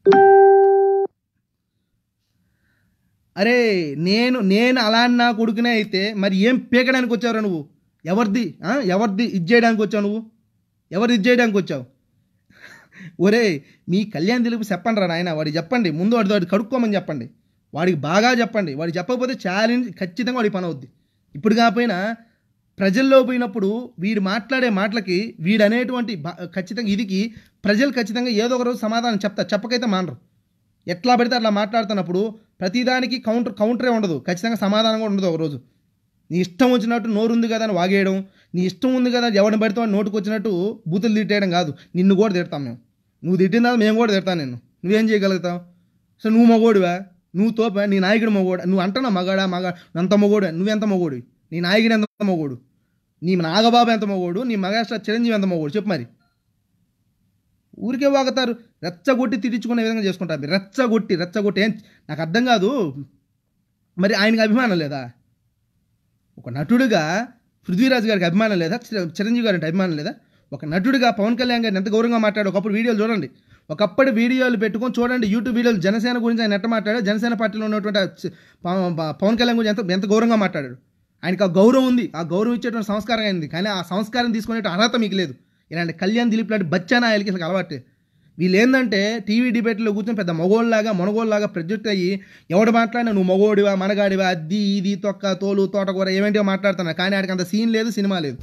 అరే నేను నేను అలాంటి నా కొడుకునే అయితే మరి ఏం పీకడానికి వచ్చావురా నువ్వు? ఎవరిది ఎవరిది ఇది చేయడానికి వచ్చావు? నువ్వు ఎవరిది ఇది చేయడానికి వచ్చావు? ఒరే మీ కళ్యాణ్ దిలీప్ చెప్పండి రా నాయన, వాడికి చెప్పండి ముందు, వాడి వాడికి కడుక్కోమని చెప్పండి, వాడికి బాగా చెప్పండి. వాడికి చెప్పకపోతే ఛాలెంజ్ ఖచ్చితంగా వాడికి పని అవుద్ది. ఇప్పుడు కాకపోయినా ప్రజల్లో పోయినప్పుడు వీడు మాట్లాడే మాటలకి వీడు అనేటువంటి ఖచ్చితంగా ఇదికి ప్రజలు ఖచ్చితంగా ఏదో ఒక రోజు సమాధానం చెప్తా, చెప్పకైతే మానరు. ఎట్లా పెడితే అట్లా మాట్లాడుతున్నప్పుడు ప్రతిదానికి కౌంటర్ కౌంటరే ఉండదు, ఖచ్చితంగా సమాధానం కూడా ఉండదు. ఒకరోజు నీ ఇష్టం వచ్చినట్టు నోరు ఉంది కదా అని వాగేయడం, నీ ఇష్టం ఉంది కదా ఎవరిని పడితే నోటుకు వచ్చినట్టు బూతులు తిట్టేయడం కాదు. నిన్ను కూడా తిడతాం మేము. నువ్వు తిట్టిన తర్వాత మేము కూడా తిడతాను నిన్ను. నువ్వేం చేయగలుగుతావు? సో నువ్వు మగోడువా? నువ్వు తోపా? నీ నాయకుడు మగోడు. నువ్వు అంటున్నావు మగాడా మగా ఎంత మగోడు? నువ్వెంత మగోడు? నీ నాయకుడు ఎంత మగోడు? నీ నాగబాబు ఎంత మగోడు? నీ మెగాస్టార్ చిరంజీవి ఎంత మగోడు? చెప్పు మరి. ఊరికే వాగుతారు, రెచ్చగొట్టి తిట్టించుకునే విధంగా చేసుకుంటారు. రెచ్చగొట్టి రెచ్చగొట్టి ఏం నాకు అర్థం కాదు. మరి ఆయనకి అభిమానం లేదా? ఒక నటుడిగా పృథ్వీరాజ్ గారికి అభిమానం లేదా? చిరంజీవి గారికి అభిమానం లేదా? ఒక నటుడిగా పవన్ కళ్యాణ్ గారిని ఎంత గౌరవంగా మాట్లాడు. ఒకప్పుడు వీడియోలు చూడండి, ఒకప్పటి వీడియోలు పెట్టుకొని చూడండి, యూట్యూబ్ వీడియోలు జనసేన గురించి ఆయన ఎట్ట మాట్లాడాడు, జనసేన పార్టీలో ఉన్నటువంటి పవన్ కళ్యాణ్ గురించి ఎంత ఎంత గౌరవంగా మాట్లాడాడు. ఆయనకు ఆ గౌరవం ఉంది, ఆ గౌరవం ఇచ్చేటువంటి సంస్కారం అయింది, కానీ ఆ సంస్కారం తీసుకునే అర్హత మీకు లేదు. ఇలాంటి కళ్యాణ్ దిలీప్ లాంటి బచ్చానాయలకి అసలు అలవాటే. వీళ్ళు ఏంటంటే టీవీ డిబేట్లో కూర్చొని పెద్ద మగోళ్ళలాగా మనగోళ్ళలాగా ప్రొజెక్ట్ అయ్యి ఎవడు మాట్లాడినా నువ్వు మగోడివా మనగాడివా అద్ది ఇది తొక్క తోలు తోటకూర ఏమేంటివో మాట్లాడుతున్నారు, కానీ ఆడికి అంత సీన్ లేదు, సినిమా లేదు.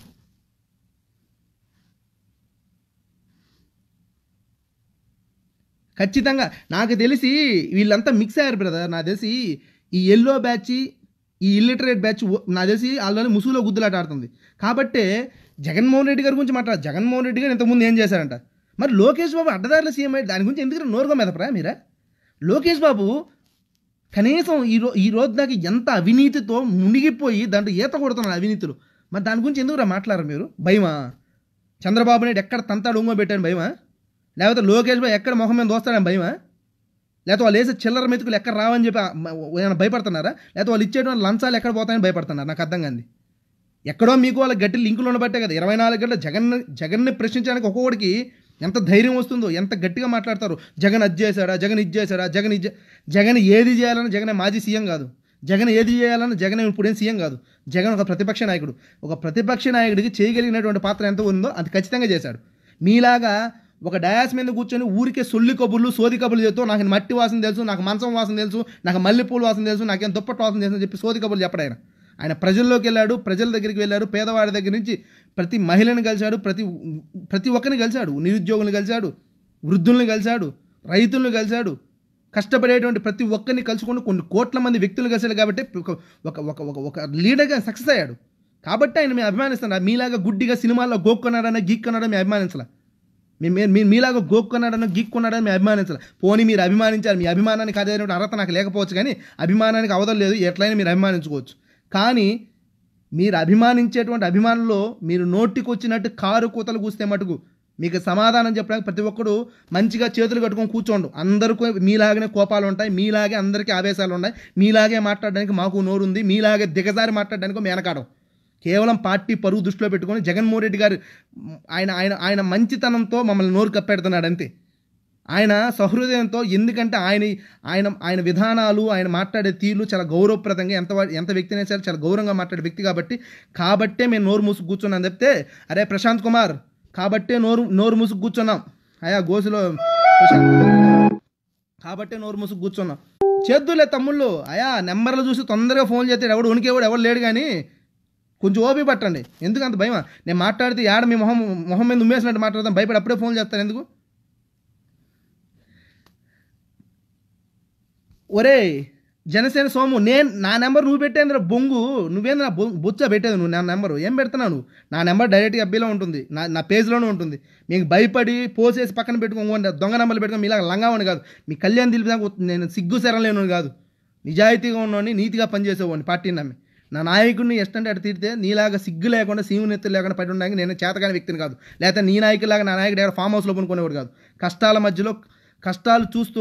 ఖచ్చితంగా నాకు తెలిసి వీళ్ళంతా మిక్స్ అయ్యారు బ్రదర్. నాకు తెలిసి ఈ ఎల్లో బ్యాచ్ ఈ ఇల్లిటరేట్ బ్యాచ్ నాకు తెలిసి వాళ్ళని ముసుగులో గుద్దులాట ఆడుతుంది. కాబట్టే జగన్మోహన్ రెడ్డి గారి గురించి మాట్లాడారు. జగన్మోహన్ రెడ్డి గారు ఇంతకుముందు ఏం చేశారంట, మరి లోకేష్ బాబు అడ్డదారుల సీఎం అయ్యి దాని గురించి ఎందుకు నోరుగా మెదపరా మీరా? లోకేష్ బాబు కనీసం ఈ రో ఈ రోజు దాకా ఎంత అవినీతితో మునిగిపోయి దాంట్లో ఈత కొడుతున్నారు అవినీతులు, మరి దాని గురించి ఎందుకురా మాట్లాడరు మీరు? భయమా? చంద్రబాబు నాయుడు ఎక్కడ తంతాడు ఉంగో పెట్టాను భయమా? లేకపోతే లోకేష్ బాబు ఎక్కడ మొహం మీద దోస్తాడని భయమా? లేకపోతే వాళ్ళు వేసే చిల్లర మెతుకులు ఎక్కడ రావని చెప్పి ఏమైనా భయపడుతున్నారా? లేకపోతే వాళ్ళు ఇచ్చేటువంటి లంచాలు ఎక్కడ పోతాయని భయపడుతున్నారు? నాకు అర్థం కాదు. ఎక్కడో మీకు వాళ్ళ గట్టి లింకులు ఉండబట్టే కదా ఇరవై నాలుగు గంటల జగన్ జగన్ని ప్రశ్నించడానికి ఒక్కొక్కడికి ఎంత ధైర్యం వస్తుందో, ఎంత గట్టిగా మాట్లాడతారు. జగన్ అది చేశాడా, జగన్ ఇది చేశాడా, జగన్ ఇది జగన్ ఏది చేయాలని జగన్ మాజీ సీఎం కాదు, జగన్ ఏది చేయాలని జగన్ ఇప్పుడేం సీఎం కాదు. జగన్ ఒక ప్రతిపక్ష నాయకుడు. ఒక ప్రతిపక్ష నాయకుడికి చేయగలిగినటువంటి పాత్ర ఎంత ఉందో అది ఖచ్చితంగా చేశాడు. మీలాగా ఒక డయాస్ మీద కూర్చొని ఊరికే సొల్లి కబుర్లు సోది కబుర్లు చెప్తూ నాకు మట్టి వాసన తెలుసు, నాకు మంచం వాసన తెలుసు, నాకు మల్లెపూల వాసన తెలుసు, నాకేం దుప్పటి వాసన తెలుసు అని చెప్పి సోది కబుర్లు చెప్పడాయన. ఆయన ప్రజల్లోకి వెళ్ళాడు, ప్రజల దగ్గరికి వెళ్ళాడు, పేదవాడి దగ్గర నుంచి ప్రతి మహిళని కలిశాడు, ప్రతి ప్రతి ఒక్కరిని కలిశాడు, నిరుద్యోగులను కలిశాడు, వృద్ధుల్ని కలిశాడు, రైతులను కలిశాడు, కష్టపడేటువంటి ప్రతి ఒక్కరిని కలుసుకొని కొన్ని కోట్ల మంది వ్యక్తులు కలిశాడు. కాబట్టి ఒక ఒక ఒక ఒక లీడర్గా సక్సెస్ అయ్యాడు. కాబట్టి ఆయన మేము అభిమానిస్తున్నాడు. మీలాగా గుడ్డిగా సినిమాల్లో గోక్కున్నాడన్నా గీక్కున్నాడని మేము అభిమానించాల. మీ మీలాగా గోక్కున్నాడన్నా గీక్కున్నాడని మేము అభిమానించాలి. పోనీ మీరు అభిమానించాలి, మీ అభిమానానికి అదే అర్హత నాకు లేకపోవచ్చు, కానీ అభిమానానికి అవధం లేదు, ఎట్లయినా మీరు అభిమానించుకోవచ్చు. కానీ మీరు అభిమానించేటువంటి అభిమానుల్లో మీరు నోటికి వచ్చినట్టు కారు కూతలు కూస్తే మటుకు మీకు సమాధానం చెప్పడానికి ప్రతి ఒక్కడు మంచిగా చేతులు కట్టుకొని కూర్చోండు. అందరికీ మీలాగనే కోపాలు ఉంటాయి, మీలాగే అందరికీ ఆవేశాలు ఉన్నాయి, మీలాగే మాట్లాడడానికి మాకు నోరుంది, మీలాగే దిగజారి మాట్లాడడానికి మేనకాడం. కేవలం పార్టీ పరువు దృష్టిలో పెట్టుకొని జగన్మోహన్ రెడ్డి గారు ఆయన ఆయన ఆయన మంచితనంతో మమ్మల్ని నోరు కప్పెడుతున్నాడు అంతే. ఆయన సహృదయంతో, ఎందుకంటే ఆయన ఆయన ఆయన విధానాలు ఆయన మాట్లాడే తీర్లు చాలా గౌరవప్రదంగా ఎంత ఎంత వ్యక్తినే సరే చాలా గౌరవంగా మాట్లాడే వ్యక్తి కాబట్టి కాబట్టే మేము నోరు మూసుకు కూర్చున్నాం చెప్తే, అరే ప్రశాంత్ కుమార్ కాబట్టే నోరు నోరు మూసుకు కూర్చున్నాం అయా గోసులో కాబట్టే నోరు మూసుకు కూర్చున్నాం. చేద్దులే తమ్ముళ్ళు, అయా నెంబర్లు చూసి తొందరగా ఫోన్ చేస్తాడు, ఎవడు ఉనికేవాడు ఎవడు లేడు, కానీ కొంచెం ఓపిక పట్టండి. ఎందుకు అంత భయమా? నేను మాట్లాడితే యాడ మీ మొహం మొహం మీద ఉమ్మేసినట్టు మాట్లాడతాను, భయపడి అప్పుడే ఫోన్ చేస్తాను ఎందుకు? ఒరే జనసేన సోము, నేను నా నెంబర్ నువ్వు పెట్టేంద్ర బొంగు, నువ్వేంద్ర బొచ్చ పెట్టేది నువ్వు నా నెంబరు ఏం పెడుతున్నావు నువ్వు? నా నెంబర్ డైరెక్ట్గా అబ్బీలో ఉంటుంది, నా నా పేజ్లోనే ఉంటుంది. మీకు భయపడి పోసేసి పక్కన పెట్టుకోండి, దొంగ నెంబర్లు పెట్టుకొని మీలాగా లంగావని కాదు, మీ కళ్యాణ్ దిలీప్ దాకా నేను సిగ్గు శరం లేను కాదు, నిజాయితీగా ఉన్నవాడిని, నీతిగా పనిచేసేవాడిని, పార్టీని నమ్మి. నా నాయకుడిని ఎస్టంటే అటు తీరితే నీలాగా సిగ్గు లేకుండా సీము నెత్తులు లేకుండా పడి ఉండడానికి నేను చేతకాని వ్యక్తిని కాదు, లేకపోతే నీ నాయకులాగా నా నాయకుడు ఎవరు ఫామ్ హౌస్లో కొనుక్కునేవాడు కాదు. కష్టాల మధ్యలో కష్టాలు చూస్తూ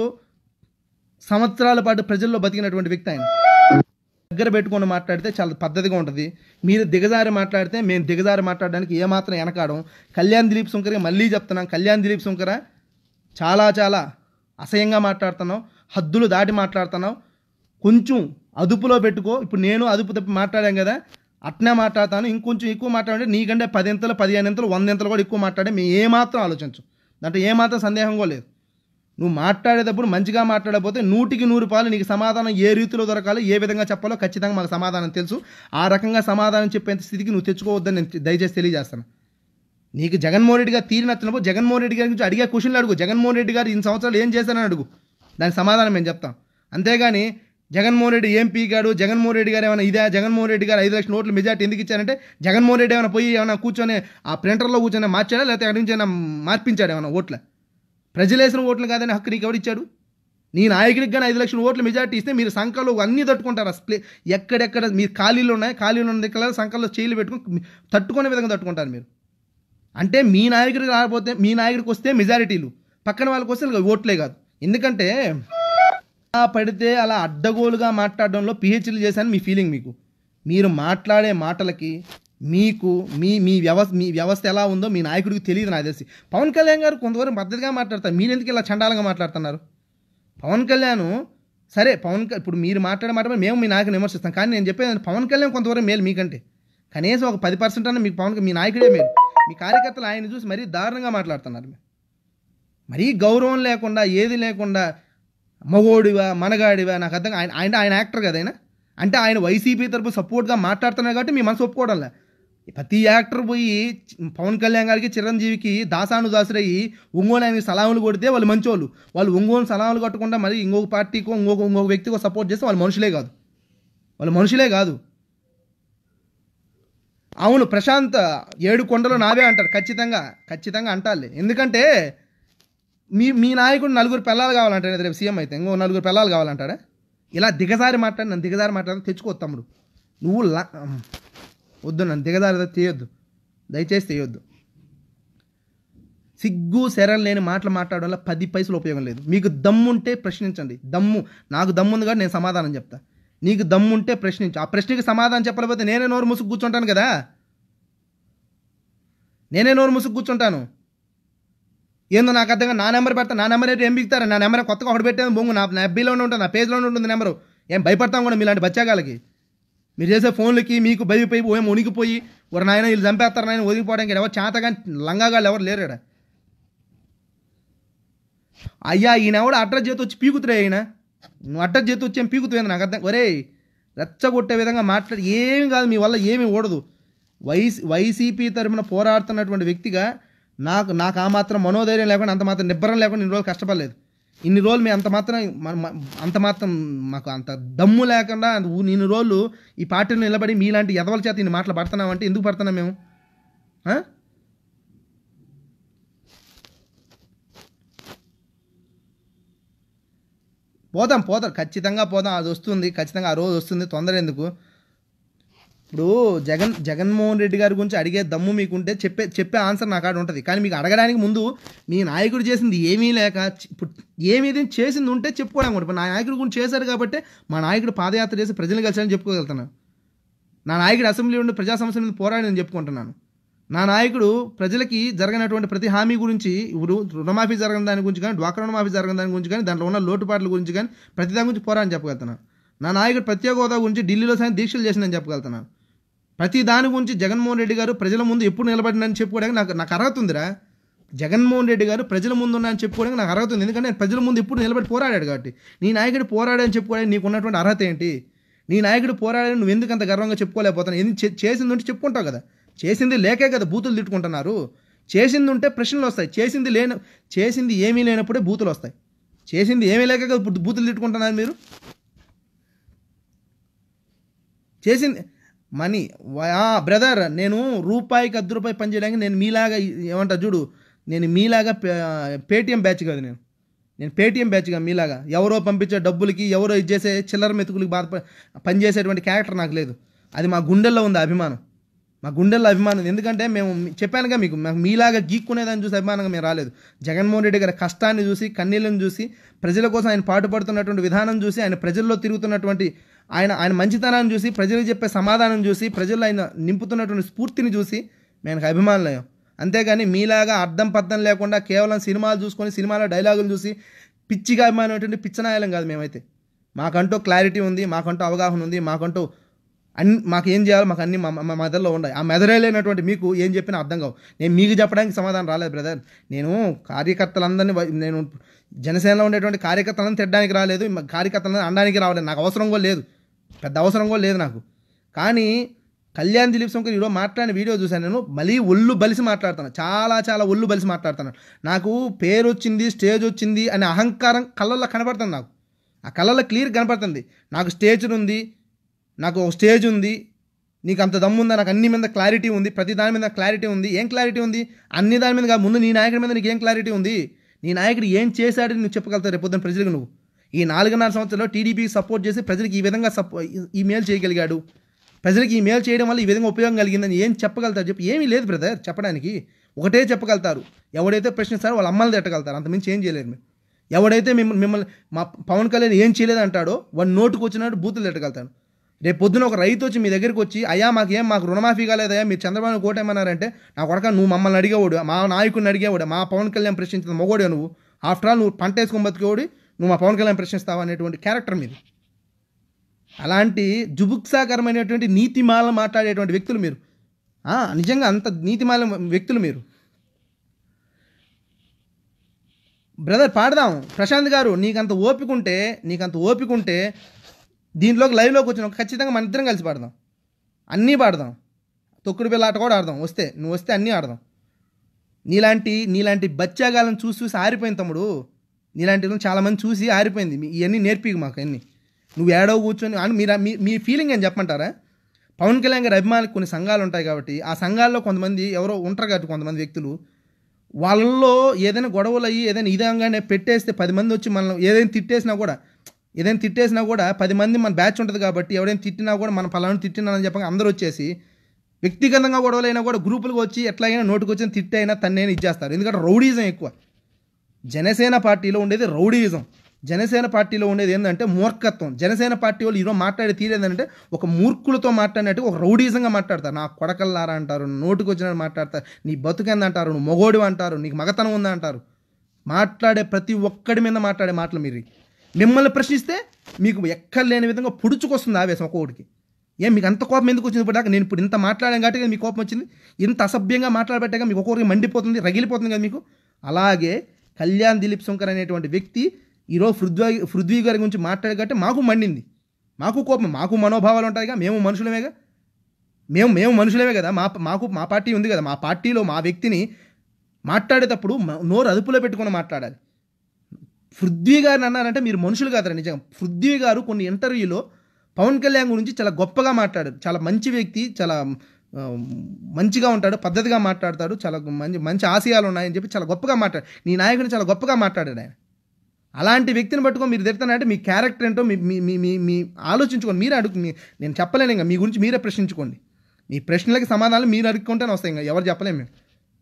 సంవత్సరాల పాటు ప్రజల్లో బతికినటువంటి వ్యక్తి ఆయన. దగ్గర పెట్టుకొని మాట్లాడితే చాలా పద్ధతిగా ఉంటుంది. మీరు దిగజారి మాట్లాడితే మేము దిగజారి మాట్లాడడానికి ఏమాత్రం వెనకాడం. కళ్యాణ్ దిలీప్ సుంకర మళ్ళీ చెప్తున్నాం, కళ్యాణ్ దిలీప్ సుంకర చాలా చాలా అసహ్యంగా మాట్లాడుతున్నావు, హద్దులు దాటి మాట్లాడుతున్నావు, కొంచెం అదుపులో పెట్టుకో. ఇప్పుడు నేను అదుపు తప్పి మాట్లాడాను కదా, అట్నే మాట్లాడతాను, ఇంకొంచెం ఎక్కువ మాట్లాడంటే నీకంటే పదింతలు పదిహేను ఇంతలు వంద ఇంతలు కూడా ఎక్కువ మాట్లాడే మేము ఏమాత్రం ఆలోచించు, దాంట్లో ఏమాత్రం సందేహం కూడా లేదు. నువ్వు మాట్లాడేటప్పుడు మంచిగా మాట్లాడకపోతే నూటికి నూరు పాలు నీకు సమాధానం ఏ రీతిలో దొరకాలో ఏ విధంగా చెప్పాలో ఖచ్చితంగా మాకు సమాధానం తెలుసు. ఆ రకంగా సమాధానం చెప్పేంత స్థితికి నువ్వు తెచ్చుకోవద్దని నేను దయచేసి తెలియజేస్తాను. నీకు జగన్మోహన్ రెడ్డి గారు తీరి నచ్చినప్పుడు జగన్మోహన్ రెడ్డి గారి గురించి అడిగే క్వశ్చన్లు అడుగు, జగన్మోహన్ రెడ్డి గారు ఇన్ని సంవత్సరాలు ఏం చేశారని అడుగు, దానికి సమాధానం మేము చెప్తాం. అంతేగాని జగన్మోహన్ రెడ్డి ఏం పీకాడు, జగన్మోహన్ రెడ్డి గారు ఏమైనా ఇదే, జగన్మోహన్ రెడ్డి గారు ఐదు లక్షల ఓట్లు మెజార్టీ ఎందుకు ఇచ్చారంటే జగన్మోహన్ రెడ్డి ఏమైనా పోయి ఏమైనా కూర్చొని ఆ ప్రింటర్లో కూర్చొని మార్చాడా, లేకపోతే అక్కడి నుంచి ఏమైనా మార్పించాడు ఏమైనా ఓట్ల? ప్రజలేసిన ఓట్లు కాదని హక్కు నీకు ఎవరిచ్చాడు? నీ నాయకుడికి కానీ ఐదు లక్షల ఓట్లు మెజార్టీ ఇస్తే మీరు సంఖలు అన్నీ తట్టుకుంటారు. అసలు ఎక్కడెక్కడ మీరు ఖాళీలు ఉన్నాయి, ఖాళీలు ఉన్న దగ్గర సంఖల్లో చేయలు పెట్టుకుని తట్టుకునే విధంగా తట్టుకుంటారు మీరు. అంటే మీ నాయకుడికి రాకపోతే మీ నాయకుడికి వస్తే మెజారిటీలు, పక్కన వాళ్ళకి వస్తే ఓట్లే కాదు. ఎందుకంటే అలా పడితే అలా అడ్డగోలుగా మాట్లాడడంలో పిహెచ్డీలు చేశాను మీ ఫీలింగ్. మీకు మీరు మాట్లాడే మాటలకి మీకు మీ మీ వ్యవస్థ మీ వ్యవస్థ ఎలా ఉందో మీ నాయకుడికి తెలియదు నాకు తెలిసి. పవన్ కళ్యాణ్ గారు కొంతవరకు పద్ధతిగా మాట్లాడతారు, మీరు ఎందుకు ఇలా చండాలంగా మాట్లాడుతున్నారు? పవన్ కళ్యాణ్ సరే పవన్ క- ఇప్పుడు మీరు మాట్లాడే మాట మేము మీ నాయకుని విమర్శిస్తాం, కానీ నేను చెప్పేది పవన్ కళ్యాణ్ కొంతవరకు మేలు మీకంటే, కనీసం ఒక పది పర్సెంట్ అన్న మీకు పవన్ మీ నాయకుడే మేలు. మీ కార్యకర్తలు ఆయన చూసి మరీ దారుణంగా మాట్లాడుతున్నారు మీరు. మరీ గౌరవం లేకుండా ఏది లేకుండా మగోడివా మనగాడివా నాకు అర్థం. ఆయన ఆయన ఆయన యాక్టర్ కదా ఆయన, అంటే ఆయన వైసీపీ తరపు సపోర్ట్గా మాట్లాడుతున్నారు కాబట్టి మీ మనసు ఒప్పుకోవడంలే. ప్రతి యాక్టర్ పోయి పవన్ కళ్యాణ్ గారికి చిరంజీవికి దాసాను దాసురయ్యి ఒంగోలు ఆయనకి సలాములు కొడితే వాళ్ళు మంచోళ్ళు, వాళ్ళు ఒంగోలు సలాములు కట్టకుండా మరి ఇంకొక పార్టీకో ఇంకొక ఇంకొక వ్యక్తికో సపోర్ట్ చేస్తే వాళ్ళు మనుషులే కాదు, వాళ్ళు మనుషులే కాదు. అవును ప్రశాంత్ ఏడు కొండలు నావే అంటారు, ఖచ్చితంగా ఖచ్చితంగా అంటారులే. ఎందుకంటే మీ మీ నాయకుడు నలుగురు పిల్లలు కావాలంటాడు రేపు సీఎం అయితే, ఇంకో నలుగురు పిల్లలు కావాలంటాడా? ఇలా దిగజారి మాట్లాడి నన్ను దిగజారి మాట్లాడి తెచ్చుకో తమ్ముడు నువ్వు లా వద్దు, నన్ను దిగజారి చేయొద్దు, దయచేసి చేయొద్దు. సిగ్గు శరం లేని మాటలు మాట్లాడడం వల్ల పది పైసలు ఉపయోగం లేదు. మీకు దమ్ముంటే ప్రశ్నించండి, దమ్ము నాకు దమ్ముంది కాబట్టి నేను సమాధానం చెప్తా. నీకు దమ్ముంటే ప్రశ్నించు, ఆ ప్రశ్నకి సమాధానం చెప్పలేకపోతే నేనే నోరు ముసుగు కూర్చుంటాను కదా, నేనే నోరు ముసుగు కూర్చుంటాను. ఏందో నాకు అర్థంగా నా నెంబర్ పెడతా, నా నెంబర్ అయితే ఏం బిగుతారా? నా నెంబర్ కొత్తగా ఒకటి పెట్టేది బొంగు, నా నా ఎఫ్బీలోనే ఉంటుంది, నా పేజ్లోనే ఉంటుంది నెంబరు. ఏం భయపడతాం కూడా మీలాంటి బచ్చాగాలకి? మీరు చేసే ఫోన్లకి మీకు భయపోయి ఏం ఉనికిపోయి ఒక నాయన వీళ్ళు చంపేస్తారు నాయన ఒదిగిపోవడానికి ఎవరు చేతగా లంగాగాళ్ళు ఎవరు లేరు ఇక్కడ. అయ్యా ఈయన ఎవడు అడ్రస్ చేతి వచ్చి పీకుతురే, ఈయన నువ్వు అడ్రస్ చేతి వచ్చి ఏం పీకుతుంది నాకు అర్థం. ఒరే రెచ్చగొట్టే విధంగా మాట్లాడి ఏమి కాదు, మీ వల్ల ఏమీ ఓడదు. వైసీ వైసీపీ తరఫున పోరాడుతున్నటువంటి వ్యక్తిగా నాకు నాకు ఆ మాత్రం మనోధైర్యం లేకుండా అంత మాత్రం నిబ్బరం లేకుండా ఇన్ని రోజులు కష్టపడలేదు. ఇన్ని రోజులు మేము అంత మాత్రం అంత మాత్రం మాకు అంత దమ్ము లేకుండా ఇన్ని రోజులు ఈ పార్టీలో నిలబడి మీలాంటి ఎదవల చేత ఇన్ని మాటలు పడుతున్నామంటే ఎందుకు పడుతున్నాం మేము? పోతాం పోతాం ఖచ్చితంగా పోతాం, అది వస్తుంది ఖచ్చితంగా, ఆ రోజు వస్తుంది, తొందర ఎందుకు. ఇప్పుడు జగన్ జగన్మోహన్ రెడ్డి గారి గురించి అడిగే దమ్ము మీకుంటే చెప్పే చెప్పే ఆన్సర్ నా కాడ ఉంటుంది. కానీ మీకు అడగడానికి ముందు మీ నాయకుడు చేసింది ఏమీ లేక ఇప్పుడు ఏమేది చేసింది ఉంటే చెప్పుకోవడం కూడా. ఇప్పుడు నా నాయకుడి గురించి చేశారు కాబట్టి మా నాయకుడు పాదయాత్ర చేసి ప్రజలు కలిసారని చెప్పుకోగలుగుతున్నాను. నా నాయకుడు అసెంబ్లీ ఉండి ప్రజా సమస్యల మీద పోరాడని చెప్పుకుంటున్నాను. నా నాయకుడు ప్రజలకి జరిగినటువంటి ప్రతి హామీ గురించి, ఇప్పుడు రుణమాఫీ జరగని దాని గురించి కానీ, డ్వాక్రా రుణమాఫీ జరగని దాని గురించి కానీ, దాంట్లో ఉన్న లోటుపాట్ల గురించి కానీ ప్రతి దాని గురించి పోరాడని చెప్పగలుగుతున్నాను. నా నాయకుడు ప్రత్యేక హోదా గురించి ఢిల్లీలో సైతం దీక్షలు చేసిందని చెప్పగలుగుతున్నాను. ప్రతి దాని గురించి జగన్మోహన్ రెడ్డి గారు ప్రజల ముందు ఎప్పుడు నిలబడినని చెప్పుకోవడానికి నాకు నాకు అర్హత ఉందిరా. జగన్మోహన్ రెడ్డి గారు ప్రజల ముందు ఉన్నాయని చెప్పుకోవడానికి నాకు అర్హత ఉంది, ఎందుకంటే నేను ప్రజల ముందు ఎప్పుడు నిలబడి పోరాడాడు కాబట్టి. నీ నాయకుడు పోరాడని చెప్పుకోవడానికి నీకు ఉన్నటువంటి అర్హత ఏంటి? నీ నాయకుడు పోరాడని నువ్వు ఎందుకు అంత గర్వంగా చెప్పుకోలేకపోతున్నావు? ఎందుకు చేసింది ఉంటే చెప్పుకుంటావు కదా. చేసింది లేకే కదా బూతులు తిట్టుకుంటున్నారు. చేసింది ఉంటే ప్రశ్నలు వస్తాయి, చేసింది లేని చేసింది ఏమీ లేనప్పుడే బూతులు వస్తాయి. చేసింది ఏమీ లేక కదా బూతులు తిట్టుకుంటున్నారు మీరు. చేసింది మనీ బ్రదర్, నేను రూపాయికి అర్ధ రూపాయి పని చేయడానికి నేను మీలాగా ఏమంటా చూడు, నేను మీలాగా పేటిఎం బ్యాచ్ కాదు, నేను నేను పేటిఎం బ్యాచ్ కాదు మీలాగా ఎవరో పంపించే డబ్బులకి ఎవరో ఇది చేసే చిల్లర మెతుకులకి బాధ పనిచేసేటువంటి క్యారెక్టర్ నాకు లేదు. అది మా గుండెల్లో ఉంది అభిమానం, మా గుండెల్లో అభిమానం. ఎందుకంటే మేము చెప్పానుగా మీకు, మాకు మీలాగా గీక్కునేదాన్ని చూసి అభిమానంగా మేము రాలేదు. జగన్మోహన్ రెడ్డి గారి కష్టాన్ని చూసి, కన్నీళ్ళని చూసి, ప్రజల కోసం ఆయన పాటుపడుతున్నటువంటి విధానం చూసి, ఆయన ప్రజల్లో తిరుగుతున్నటువంటి ఆయన ఆయన మంచితనాన్ని చూసి, ప్రజలకు చెప్పే సమాధానం చూసి, ప్రజల్లో ఆయన నింపుతున్నటువంటి స్ఫూర్తిని చూసి మేము అభిమానులయ్యాం. అంతేగాని మీలాగా అర్థం పర్థం లేకుండా కేవలం సినిమాలు చూసుకొని సినిమాలో డైలాగులు చూసి పిచ్చిగా అభిమానమైనటువంటి పిచ్చనాయలం కాదు మేమైతే. మాకంటూ క్లారిటీ ఉంది, మాకంటూ అవగాహన ఉంది, మాకంటూ అన్ని మాకు ఏం చేయాలో మాకు అన్ని మా మెదడులో ఉన్నాయి. ఆ మెదడే లేనటువంటి మీకు ఏం చెప్పినా అర్థం కావు. నేను మీకు చెప్పడానికి సమాధానం రాలేదు బ్రదర్. నేను కార్యకర్తలందరినీ, నేను జనసేనలో ఉండేటువంటి కార్యకర్తలను తిట్టడానికి రాలేదు, కార్యకర్తలను అనడానికి రావలేదు. నాకు అవసరం కూడా లేదు, పెద్ద అవసరం కూడా లేదు నాకు. కానీ కళ్యాణ్ దిలీప్ శంకర్ ఈరోజు మాట్లాడిన వీడియో చూశాను నేను, మళ్ళీ ఒళ్ళు బలిసి మాట్లాడుతాను, చాలా చాలా ఒళ్ళు బలిసి మాట్లాడుతాను. నాకు పేరు వచ్చింది, స్టేజ్ వచ్చింది అనే అహంకారం కళ్ళల్లో కనపడుతుంది. నాకు ఆ కళ్ళల్లో క్లియర్ కనపడుతుంది. నాకు స్టేజ్ ఉంది, నాకు ఒక స్టేజ్ ఉంది, నీకు అంత దమ్ము ఉందా, నాకు అన్ని మీద క్లారిటీ ఉంది, ప్రతి దాని మీద క్లారిటీ ఉంది. ఏం క్లారిటీ ఉంది? అన్ని దాని మీద ముందు నీ నాయకుడి మీద నీకు ఏం క్లారిటీ ఉంది? నీ నాయకుడు ఏం చేశాడని నువ్వు చెప్పగలుగుతావు రేపు పొద్దున్న ప్రజలకు? నువ్వు ఈ నాలుగున్నర సంవత్సరాల్లో టీడీపీకి సపోర్ట్ చేసి ప్రజలకు ఈ విధంగా సపో ఈ మేలు చేయగలిగాడు, ప్రజలకు ఈ మేలు చేయడం వల్ల ఈ విధంగా ఉపయోగం కలిగిందని ఏం చెప్పగలుగుతారు చెప్పి? ఏమీ లేదు బ్రదర్ చెప్పడానికి. ఒకటే చెప్పగలుగుతారు, ఎవడైతే ప్రశ్నిస్తారో వాళ్ళ అమ్మల్ని తిట్టగలుగుతారు, అంతమించి ఏం చేయలేరు మీరు. ఎవడైతే మిమ్మల్ని మిమ్మల్ని మా పవన్ కళ్యాణ్ ఏం చేయలేదు అంటాడో వాడు నోటుకు వచ్చినట్టు బూతులు తిట్టగలుగుతాడు. రేపు పొద్దున ఒక రైతు వచ్చి మీ దగ్గరికి వచ్చి, అయ్యా మాకేం మాకు రుణమాఫీ కాలేదయ్యా, మీరు చంద్రబాబు కోటేమన్నారంటే, నా కొడక నువ్వు మమ్మల్ని అడిగేవాడు, మా నాయకుడిని అడిగేవాడు, మా పవన్ కళ్యాణ్ ప్రశ్నించిన మొగోడే నువ్వు. ఆఫ్టర్ ఆల్ నువ్వు పంట వేసుకొని బతికేవాడు, నువ్వు మా పవన్ కళ్యాణ్ ప్రశ్నిస్తావా అనేటువంటి క్యారెక్టర్ మీది. అలాంటి జుబుక్సాకరమైనటువంటి నీతిమాల మాట్లాడేటువంటి వ్యక్తులు మీరు. నిజంగా అంత నీతిమాల వ్యక్తులు మీరు. బ్రదర్ పాడదాం ప్రశాంత్ గారు, నీకంత ఓపిక ఉంటే నీకంత ఓపిక ఉంటే దీంట్లోకి లైవ్లోకి వచ్చిన ఖచ్చితంగా మన ఇద్దరం కలిసి పాడదాం, అన్నీ పాడదాం, తొక్కుడు పిల్ల ఆట కూడా ఆడదాం. వస్తే నువ్వు వస్తే అన్నీ ఆడదాం. నీలాంటి నీలాంటి బచ్చాగాలను చూసి చూసి ఆరిపోయింది తమ్ముడు. నీలాంటి చాలామంది చూసి ఆరిపోయింది. ఇవన్నీ నేర్పికు మాకు అన్నీ. నువ్వు ఏడవ కూర్చొని అని మీరు మీ ఫీలింగ్ అని చెప్పమంటారా? పవన్ కళ్యాణ్ గారి అభిమానులకు కొన్ని సంఘాలు ఉంటాయి కాబట్టి ఆ సంఘాల్లో కొంతమంది ఎవరో ఉంటారు కాబట్టి కొంతమంది వ్యక్తులు వాళ్ళల్లో ఏదైనా గొడవలు అయ్యి ఏదైనా ఇదంగానే పెట్టేస్తే పది మంది వచ్చి మనం ఏదైనా తిట్టేసినా కూడా ఏదైనా తిట్టేసినా కూడా పది మంది మన బ్యాచ్ ఉంటుంది కాబట్టి ఎవరైనా తిట్టినా కూడా మనం పలానా తిట్టినానని చెప్పగా అందరూ వచ్చేసి వ్యక్తిగతంగా గొడవలైనా కూడా గ్రూపులకు వచ్చి ఎట్లయినా నోటుకు వచ్చిన తిట్టైనా తన్నైనా ఇచ్చేస్తారు. ఎందుకంటే రౌడీజం ఎక్కువ. జనసేన పార్టీలో ఉండేది రౌడీయిజం. జనసేన పార్టీలో ఉండేది ఏంటంటే మూర్ఖత్వం. జనసేన పార్టీ వాళ్ళు ఈరోజు మాట్లాడే తీరేందంటే ఒక మూర్ఖులతో మాట్లాడినట్టు ఒక రౌడీజంగా మాట్లాడతారు. నా కొడకల్లారా అంటారు, నోటుకు వచ్చినట్టు మాట్లాడతారు, నీ బతుకెందంటారు, నువ్వు మొగోడు అంటారు, నీకు మగతనం ఉందా అంటారు. మాట్లాడే ప్రతి ఒక్కడి మీద మాట్లాడే మాటలు మీరు. మిమ్మల్ని ప్రశ్నిస్తే మీకు ఎక్కడ లేని విధంగా పుడుచుకొస్తుంది ఆవేశం ఒక్కొక్కడికి. ఏం మీకు అంత కోపం ఎందుకు వచ్చింది? ఇప్పుడు దాకా నేను ఇప్పుడు ఇంత మాట్లాడాను కాబట్టి మీకు కోపం వచ్చింది. ఇంత అసభ్యంగా మాట్లాడబెట్టాక మీకు ఒక్కొక్కరికి మండిపోతుంది, రగిలిపోతుంది కదా మీకు. అలాగే కళ్యాణ్ దిలీప్ శంకర్ అనేటువంటి వ్యక్తి ఈరోజు పృథ్వీ పృథ్వీ గారి గురించి మాట్లాడగట్టే మాకు మండింది, మాకు కోపం. మాకు మనోభావాలు ఉంటాయిగా, మేము మనుషులమేగా, మేము మేము మనుషులమే కదా. మా మాకు మా పార్టీ ఉంది కదా, మా పార్టీలో మా వ్యక్తిని మాట్లాడేటప్పుడు నోరు అదుపులో పెట్టుకుని మాట్లాడాలి. పృథ్వీ గారిని అన్నారంటే మీరు మనుషులు కాదరా నిజంగా. పృథ్వీ గారు కొన్ని ఇంటర్వ్యూలో పవన్ కళ్యాణ్ గురించి చాలా గొప్పగా మాట్లాడారు. చాలా మంచి వ్యక్తి, చాలా మంచిగా ఉంటాడు, పద్ధతిగా మాట్లాడతాడు, చాలా మంచి మంచి ఆశయాలు ఉన్నాయని చెప్పి చాలా గొప్పగా మాట్లాడు. నీ నాయకుని చాలా గొప్పగా మాట్లాడాడు ఆయన. అలాంటి వ్యక్తిని పట్టుకొని మీరు తిడతానంటే మీ క్యారెక్టర్ ఏంటో మీ మీ మీ మీ ఆలోచించుకోండి. మీరు అడుగు నేను చెప్పలేను, ఇంకా మీ గురించి మీరే ప్రశ్నించుకోండి. మీ ప్రశ్నలకి సమాధానాలు మీరు అడుక్కుంటేనే వస్తాయి, ఇంకా ఎవరు చెప్పలేము మేము.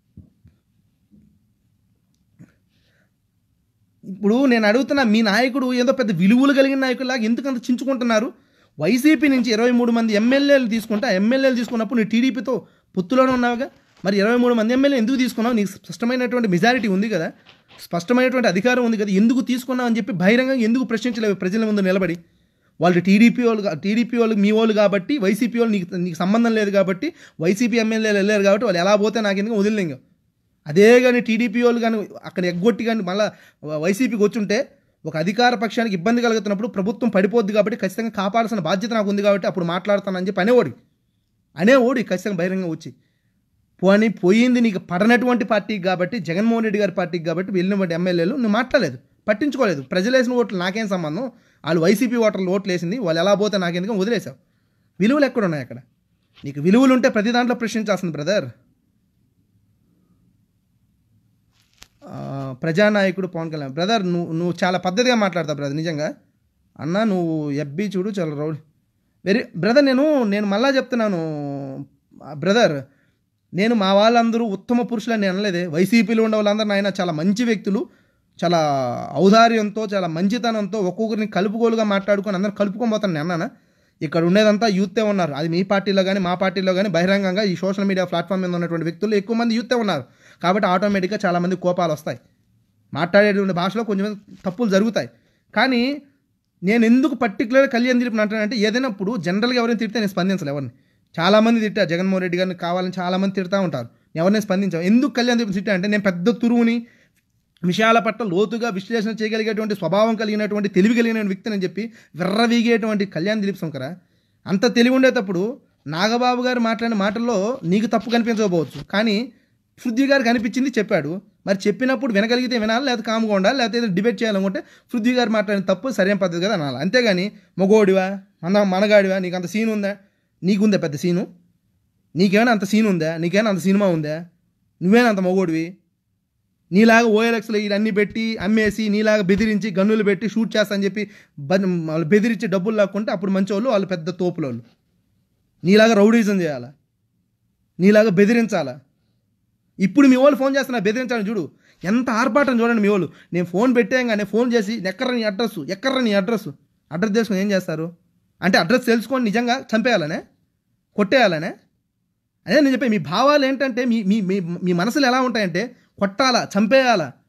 ఇప్పుడు నేను అడుగుతున్నా, మీ నాయకుడు ఏదో పెద్ద విలువలు కలిగిన నాయకులాగా ఎందుకు అంత చించుకుంటున్నారు? వైసీపీ నుంచి ఇరవై మూడు మంది ఎమ్మెల్యేలు తీసుకుంటా, ఎమ్మెల్యేలు తీసుకున్నప్పుడు నీ టీడీపీతో పొత్తులోనే ఉన్నావుగా, మరి ఇరవై మూడు మంది ఎమ్మెల్యే ఎందుకు తీసుకున్నావు? నీకు స్పష్టమైనటువంటి మెజారిటీ ఉంది కదా, స్పష్టమైనటువంటి అధికారం ఉంది కదా, ఎందుకు తీసుకున్నావు అని చెప్పి బహిరంగంగా ఎందుకు ప్రశ్నించలేవు ప్రజల ముందు నిలబడి? వాళ్ళు టీడీపీ వాళ్ళు టీడీపీ వాళ్ళు మీ వాళ్ళు కాబట్టి, వైసీపీ వాళ్ళు నీకు నీకు సంబంధం లేదు కాబట్టి, వైసీపీ ఎమ్మెల్యేలు వెళ్ళారు కాబట్టి వాళ్ళు ఎలా పోతే నాకు ఎందుకు వదిలేంగా. అదే కానీ టీడీపీ వాళ్ళు కానీ అక్కడ ఎగ్గొట్టి కానీ మళ్ళీ వైసీపీకి వచ్చుంటే ఒక అధికార పక్షానికి ఇబ్బంది కలుగుతున్నప్పుడు ప్రభుత్వం పడిపోద్ది కాబట్టి ఖచ్చితంగా కాపాడాల్సిన బాధ్యత నాకు ఉంది కాబట్టి అప్పుడు మాట్లాడతానని చెప్పి అనేవాడు అనేవాడు ఖచ్చితంగా బహిరంగంగా వచ్చి. పోనీ పోయింది నీకు పడనటువంటి పార్టీకి కాబట్టి, జగన్మోహన్ రెడ్డి గారి పార్టీకి కాబట్టి వెళ్ళినటువంటి ఎమ్మెల్యేలు నువ్వు మాట్లాడలేదు, పట్టించుకోలేదు. ప్రజలు వేసిన ఓట్లు నాకేం సంబంధం, వాళ్ళు వైసీపీ ఓటర్లు ఓట్లు వేసింది, వాళ్ళు ఎలా పోతే నాకెందుకు వదిలేసావు. విలువలు ఎక్కడున్నాయి అక్కడ? నీకు విలువలు ఉంటే ప్రతి దాంట్లో ప్రశ్నించాల్సింది బ్రదర్. ప్రజానాయకుడు పవన్ కళ్యాణ్ బ్రదర్, నువ్వు నువ్వు చాలా పద్ధతిగా మాట్లాడతావు బ్రదర్ నిజంగా. అన్న నువ్వు ఎబ్బీ చూడు చాలా రౌడీ వెరీ బ్రదర్. నేను నేను మళ్ళా చెప్తున్నాను బ్రదర్, నేను మా వాళ్ళందరూ ఉత్తమ పురుషులు అని అనలేదే. వైసీపీలో ఉండే వాళ్ళందరూ నాయన చాలా మంచి వ్యక్తులు, చాలా ఔదార్యంతో, చాలా మంచితనంతో ఒక్కొక్కరిని కలుపుకోలుగా మాట్లాడుకొని అందరూ కలుపుకొని పోతాను నేను అన్నానా? ఇక్కడ ఉండేదంతా యూతే ఉన్నారు. అది మీ పార్టీలో కానీ మా పార్టీలో కానీ బహిరంగంగా ఈ సోషల్ మీడియా ప్లాట్ఫామ్ మీద ఉన్నటువంటి వ్యక్తులు ఎక్కువ మంది యూతే ఉన్నారు కాబట్టి ఆటోమేటిక్గా చాలామంది కోపాలు వస్తాయి, మాట్లాడేటువంటి భాషలో కొంచెం తప్పులు జరుగుతాయి. కానీ నేను ఎందుకు పర్టికులర్గా కళ్యాణ్ దిలీప్ అంటానంటే, ఏదైనా ఇప్పుడు జనరల్గా ఎవరైనా తిడితే నేను స్పందించలే. ఎవరిని చాలామంది తిట్టారు, జగన్మోహన్ రెడ్డి గారిని కావాలని చాలామంది తిడతా ఉంటారు, ఎవరిని స్పందించావు. ఎందుకు కళ్యాణ్ దిలీప్ తిట్టా అంటే, నేను పెద్ద తురువుని, విషయాల పట్ల లోతుగా విశ్లేషణ చేయగలిగేటువంటి స్వభావం కలిగినటువంటి తెలివి కలిగిన వ్యక్తిని అని చెప్పి విర్రవీగేటువంటి కళ్యాణ్ దిలీప్ శంకర అంత తెలివి ఉండేటప్పుడు నాగబాబు గారు మాట్లాడిన మాటల్లో నీకు తప్పు కనిపించకపోవచ్చు, కానీ పృథ్వీ గారికి అనిపించింది చెప్పాడు. మరి చెప్పినప్పుడు వినగలిగితే వినాలి, లేకపోతే కామ్గా ఉండాలి, లేకపోతే డిబేట్ చేయాలనుకుంటే పృథ్వీ గారు మాట్లాడిన తప్పు సరైన పద్ధతి కదా అనాలి. అంతేగాని మొగోడివా మన మనగాడివా, నీకు అంత సీన్ ఉందా, నీకుందా పెద్ద సీను, నీకేమైనా అంత సీన్ ఉందా, నీకేమైనా అంత సినిమా ఉందా, నువ్వేనా అంత మొగోడివి? నీలాగా ఓఎల్ఎక్స్లో ఇవన్నీ పెట్టి అమ్మేసి, నీలాగా బెదిరించి గన్నులు పెట్టి షూట్ చేస్తా అని చెప్పి వాళ్ళు బెదిరించి డబ్బులు లాక్కుంటే అప్పుడు మంచి వాళ్ళు, వాళ్ళు పెద్ద తోపుల వాళ్ళు. నీలాగా రౌడీజం చేయాలా, నీలాగా బెదిరించాలా? ఇప్పుడు మీ వాళ్ళు ఫోన్ చేస్తున్నా బెదిరించాలని చూడు, ఎంత ఆర్భాటం చూడండి మీ వాళ్ళు. నేను ఫోన్ పెట్టాగానే ఫోన్ చేసి ఎక్కడ్రా నీ అడ్రస్, ఎక్కడ్రా నీ అడ్రస్, అడ్రస్ తెలుసుకొని ఏం చేస్తారు అంటే, అడ్రస్ తెలుసుకొని నిజంగా చంపేయాలనే, కొట్టేయాలనే? అదే నేను చెప్పే మీ భావాలు ఏంటంటే, మీ మీ మీ మనసులు ఎలా ఉంటాయంటే కొట్టాలా, చంపేయాలా,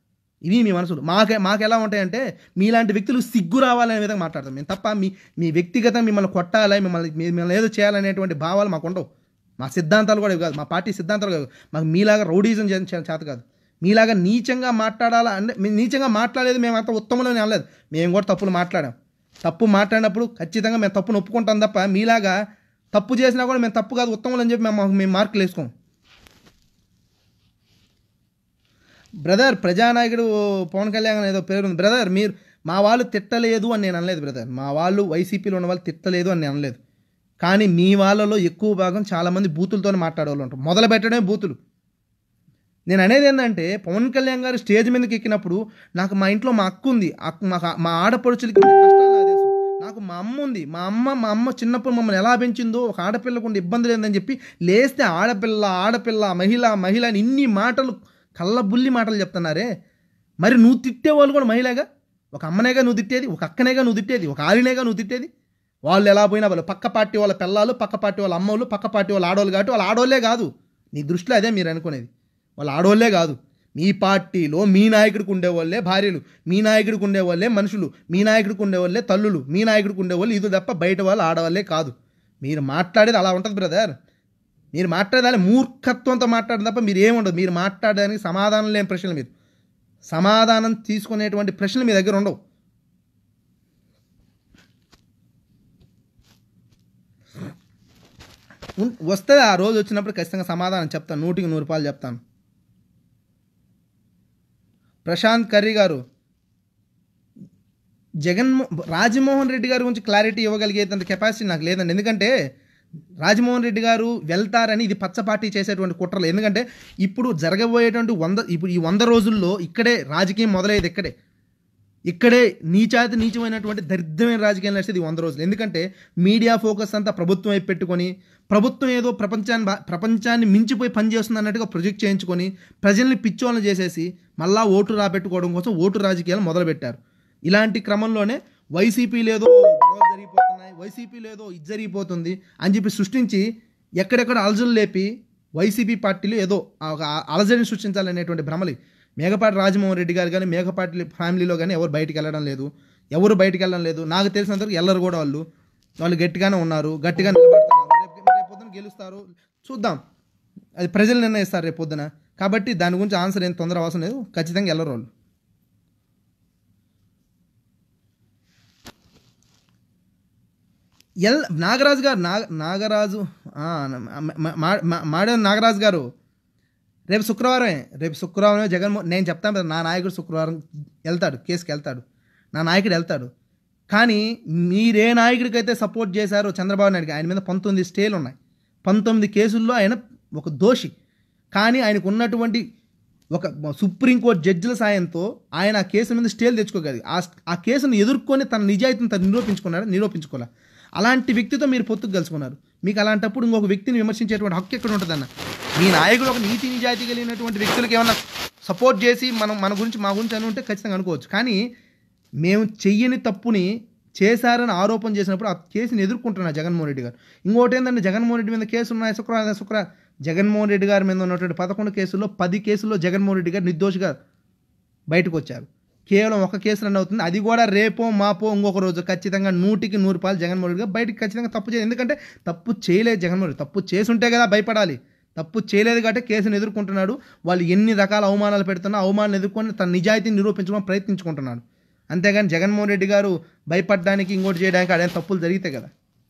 ఇవి మీ మనసులు. మాకే మాకు ఎలా ఉంటాయంటే మీలాంటి వ్యక్తులు సిగ్గు రావాలనే విధంగా మాట్లాడతాం మేము తప్ప మీ మీ వ్యక్తిగతంగా మిమ్మల్ని కొట్టాలి, మిమ్మల్ని మిమ్మల్ని ఏదో చేయాలనేటువంటి భావాలు మాకు ఉండవు. మా సిద్ధాంతాలు కూడా ఇవి కాదు, మా పార్టీ సిద్ధాంతాలు కాదు. మాకు మీలాగా రౌడీజం చేత కాదు, మీలాగా నీచంగా మాట్లాడాలా అంటే మీ నీచంగా మాట్లాడేది మేము అంత ఉత్తమంలో అనలేదు. మేము కూడా తప్పులు మాట్లాడాం. తప్పు మాట్లాడినప్పుడు ఖచ్చితంగా మేము తప్పును ఒప్పుకుంటాం తప్ప మీలాగా తప్పు చేసినా కూడా మేము తప్పు కాదు ఉత్తమంలో అని చెప్పి మేము మేము మార్కులు వేసుకోం. బ్రదర్ ప్రజానాయకుడు పవన్ కళ్యాణ్ ఏదో పేరు ఉంది బ్రదర్. మీరు మా వాళ్ళు తిట్టలేదు అని నేను అనలేదు బ్రదర్. మా వాళ్ళు వైసీపీలో ఉన్న వాళ్ళు తిట్టలేదు అని నేను అనలేదు. కానీ మీ వాళ్ళలో ఎక్కువ భాగం చాలామంది బూతులతోనే మాట్లాడే వాళ్ళు ఉంటారు, మొదలు పెట్టడమే బూతులు. నేను అనేది ఏంటంటే పవన్ కళ్యాణ్ గారు స్టేజ్ మీదకి ఎక్కినప్పుడు నాకు మా ఇంట్లో మా అక్క ఉంది, మాకు మా ఆడపడుచులకి కష్టాలు నాకు తెలుసు, నాకు మా అమ్మ ఉంది, మా అమ్మ మా అమ్మ చిన్నప్పుడు మమ్మల్ని ఎలా పెంచిందో, ఒక ఆడపిల్లకు ఉండే ఇబ్బంది లేదని చెప్పి లేస్తే ఆడపిల్ల ఆడపిల్ల మహిళ మహిళ అని ఇన్ని మాటలు కళ్ళబుల్లి మాటలు చెప్తున్నారే. మరి నువ్వు తిట్టేవాళ్ళు కూడా మహిళగా, ఒక అమ్మనేగా నువ్వు తిట్టేది, ఒక అక్కనేగా నువ్వు తిట్టేది, ఒక ఆలినేగా నువ్వు తిట్టేది. వాళ్ళు ఎలా పోయినా వాళ్ళు పక్క పార్టీ వాళ్ళ పిల్లలు, పక్క పార్టీ వాళ్ళ అమ్మోళ్ళు, పక్క పార్టీ వాళ్ళ ఆడవాళ్ళు కాబట్టి వాళ్ళు ఆడోళ్ళే కాదు. నీ దృష్టిలో అదే మీరు అనుకునేది, వాళ్ళు ఆడవాళ్ళే కాదు. మీ పార్టీలో మీ నాయకుడికి ఉండేవాళ్ళే భార్యలు, మీ నాయకుడికి ఉండేవాళ్ళే మనుషులు, మీ నాయకుడికి ఉండేవాళ్ళే తల్లులు, మీ నాయకుడికి ఉండేవాళ్ళు ఇది తప్ప బయట వాళ్ళు ఆడవాళ్ళే కాదు. మీరు మాట్లాడేది అలా ఉంటుంది బ్రదర్. మీరు మాట్లాడేదాన్ని మూర్ఖత్వంతో మాట్లాడడం తప్ప మీరు ఏముండదు. మీరు మాట్లాడడానికి సమాధానం లేని ప్రశ్నలు, మీరు సమాధానం తీసుకునేటువంటి ప్రశ్నలు మీ దగ్గర ఉండవు. వస్తే ఆ రోజు వచ్చినప్పుడు ఖచ్చితంగా సమాధానం చెప్తాను, నూటికి నూరు రూపాయలు చెప్తాను. ప్రశాంత్ కర్రీ గారు, జగన్మో రాజమోహన్ రెడ్డి గారి గురించి క్లారిటీ ఇవ్వగలిగేంత కెపాసిటీ నాకు లేదండి. ఎందుకంటే రాజమోహన్ రెడ్డి గారు వెళ్తారని ఇది పచ్చ పార్టీ చేసేటువంటి కుట్రలు. ఎందుకంటే ఇప్పుడు జరగబోయేటువంటి వంద ఇప్పుడు ఈ వంద రోజుల్లో ఇక్కడే రాజకీయం మొదలయ్యేది, ఇక్కడే ఇక్కడే నీచాతి నీచమైనటువంటి దరిద్రమైన రాజకీయం నడిచేది ఈ వంద రోజులు. ఎందుకంటే మీడియా ఫోకస్ అంతా ప్రభుత్వం వైపు పెట్టుకొని, ప్రభుత్వం ఏదో ప్రపంచాన్ని ప్రపంచాన్ని మించిపోయి పనిచేస్తుంది అన్నట్టుగా ప్రొజెక్ట్ చేయించుకొని ప్రజల్ని పిచ్చోళ్ళని చేసేసి మళ్ళా ఓటు రాబెట్టుకోవడం కోసం ఓటు రాజకీయాలు మొదలుపెట్టారు. ఇలాంటి క్రమంలోనే వైసీపీ లేదో గొడవలు జరిగిపోతున్నాయి, వైసీపీ లేదో ఇది జరిగిపోతుంది అని చెప్పి సృష్టించి ఎక్కడెక్కడ అలజడులు లేపి వైసీపీ పార్టీలు ఏదో ఒక అలజడిని సృష్టించాలనేటువంటి భ్రమలు. మేకపాటి రాజమోహన్ రెడ్డి గారు కానీ మేకపాటి ఫ్యామిలీలో కానీ ఎవరు బయటికి వెళ్ళడం లేదు, ఎవరు బయటికి వెళ్ళడం లేదు. నాకు తెలిసినంతవరకు ఎల్లరు కూడా వాళ్ళు వాళ్ళు గట్టిగానే ఉన్నారు, గట్టిగా నిలబడుతున్నారు. రేపు రేపు పొద్దున గెలుస్తారు, చూద్దాం, అది ప్రజలు నిర్ణయిస్తారు రేపు పొద్దున. కాబట్టి దాని గురించి ఆన్సర్ ఏం తొందర అవసరం లేదు, ఖచ్చితంగా ఎల్లరు వాళ్ళు. ఎల్ నాగరాజు గారు నా నాగరాజు మాడే నాగరాజు గారు రేపు శుక్రవారమే రేపు శుక్రవారమే జగన్మోహన్ నేను చెప్తాను నా నాయకుడు శుక్రవారం వెళ్తాడు, కేసుకి వెళ్తాడు, నా నాయకుడు వెళ్తాడు. కానీ మీరే నాయకుడికైతే సపోర్ట్ చేశారో చంద్రబాబు నాయుడుకి, ఆయన మీద పంతొమ్మిది స్టేలు ఉన్నాయి, పంతొమ్మిది కేసుల్లో ఆయన ఒక దోషి. కానీ ఆయనకు ఉన్నటువంటి ఒక సుప్రీంకోర్టు జడ్జిల సాయంతో ఆయన ఆ కేసు మీద స్టేలు తెచ్చుకోగలిగి ఆ ఆ కేసును ఎదుర్కొని తన నిజాయితీని తను నిరూపించుకున్నాడు, నిరూపించుకోలే. అలాంటి వ్యక్తితో మీరు పొత్తుకు కలుసుకున్నారు. మీకు అలాంటప్పుడు ఇంకొక వ్యక్తిని విమర్శించేటువంటి హక్కు ఎక్కడ ఉంటుందన్న? మీ నాయకుడు ఒక నీతి నిజాయితీ కలిగినటువంటి వ్యక్తులకు ఏమన్నా సపోర్ట్ చేసి మనం మన గురించి మా గురించి అని ఉంటే ఖచ్చితంగా అనుకోవచ్చు. కానీ మేము చెయ్యని తప్పుని చేశారని ఆరోపణ చేసినప్పుడు ఆ కేసుని ఎదుర్కొంటున్నారు జగన్మోహన్ రెడ్డి గారు. ఇంకోటి ఏంటంటే జగన్మోహన్ రెడ్డి మీద కేసు ఉన్నాయి, శుక్రవారం శుక్రవారం జగన్మోహన్ రెడ్డి గారి మీద ఉన్నటువంటి పదకొండు కేసుల్లో పది కేసుల్లో జగన్మోహన్ రెడ్డి గారు నిర్దోషిగా బయటకు వచ్చారు. కేవలం ఒక కేసు రన్ అవుతుంది, అది కూడా రేపో మాపో ఇంకొక రోజు ఖచ్చితంగా నూటికి నూరు రూపాయలు జగన్మోహన్ రెడ్డి గారు బయటకు ఖచ్చితంగా తప్పు చేయలేదు. ఎందుకంటే తప్పు చేయలేదు జగన్మోహన్ రెడ్డి, తప్పు చేసి ఉంటే కదా భయపడాలి. తప్పు చేయలేదు కాబట్టి కేసును ఎదుర్కొంటున్నాడు. వాళ్ళు ఎన్ని రకాల అవమానాలు పెడుతున్నా అవమానాలు ఎదుర్కొని తన నిజాయితీని నిరూపించడం ప్రయత్నించుకుంటున్నాడు. అంతేగాని జగన్మోహన్ రెడ్డి గారు భయపడడానికి ఇంకోటి చేయడానికి అదే తప్పులు జరిగితే కదా.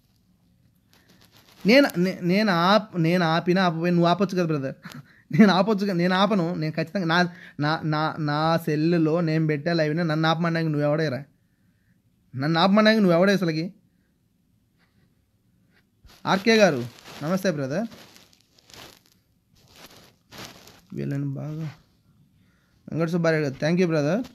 నేను నేను ఆప్ నేను ఆపినా ఆపపోయి నువ్వు ఆపొచ్చు కదా బ్రదర్, నేను ఆపొచ్చు కదా. నేను ఆపను, నేను ఖచ్చితంగా నా నా నా నా సెల్లులో నేను పెట్టే లైవ్ని నన్ను ఆపమన్నాక నువ్వు ఎవడేరా? నన్ను ఆపమన్నాక నువ్వు ఎవడే అసలుకి? ఆర్కే గారు నమస్తే బ్రదర్. వీళ్ళని బాగా వెంకట సుబ్బారెడ్డి గారు thank you brother.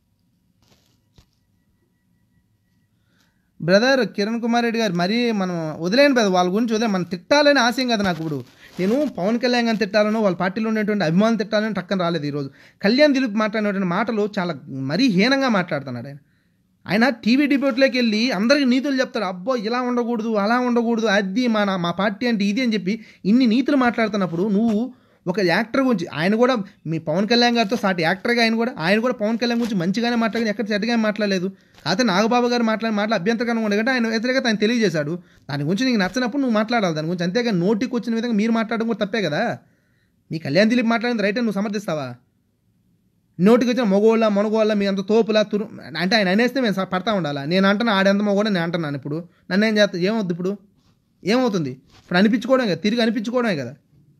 Brother Kiran Kumar Reddy గారు మరీ మనం వదిలేను బ్రదర్, వాళ్ళ గురించి వదిలే. మనం తిట్టాలని ఆశయం కదా నాకు. ఇప్పుడు నేను పవన్ కళ్యాణ్ గారిని తిట్టాలను, వాళ్ళ పార్టీలో ఉండేటువంటి అభిమానులు తిట్టాలని టక్కన రాలేదు. ఈరోజు కళ్యాణ్ దిలీప్ మాట్లాడినటువంటి మాటలు చాలా మరీ హీనంగా మాట్లాడుతున్నాడు ఆయన. ఆయన టీవీ డిబేట్లోకి వెళ్ళి అందరికీ నీతులు చెప్తాడు. అబ్బో ఇలా ఉండకూడదు, అలా ఉండకూడదు, అది మా మా పార్టీ అంటే ఇది అని చెప్పి ఇన్ని నీతులు మాట్లాడుతున్నప్పుడు నువ్వు ఒక యాక్టర్ గురించి ఆయన కూడా మీ పవన్ కళ్యాణ్ గారితో సాటి యాక్టర్గా ఆయన కూడా ఆయన కూడా పవన్ కళ్యాణ్ గురించి మంచిగానే మాట్లాడి ఎక్కడ చెడ్డగా మాట్లాడలేదు. అయితే నాగబాబు గారు మాట్లాడిన మాటలు అభ్యంతరంగా ఉండగా ఆయన వ్యతిరేకత ఆయన తెలియజేశాడు. దాని గురించి నీకు నచ్చినప్పుడు నువ్వు మాట్లాడాలి దాని గురించి. అంతేగా నోటికి వచ్చిన విధంగా మీరు మాట్లాడడం కూడా తప్పే కదా. మీ కళ్యాణ్ దిలీప్ మాట్లాడింది రైట్ అని నువ్వు సమర్థిస్తావా? నోటికి వచ్చిన మగోళ్ళ మనగోళ్ళ మీ అంత తోపులా తురు అంటే ఆయన అనేస్తే మేము పడతా ఉండాలా? నేను అంటున్నా ఆడెంత మగోడ నేను అంటున్నాను. ఇప్పుడు నన్ను ఏం చేస్తా ఏమవుద్ది? ఇప్పుడు ఏమవుతుంది? ఇప్పుడు అనిపించుకోవడం కదా, తిరిగి అనిపించుకోవడమే కదా.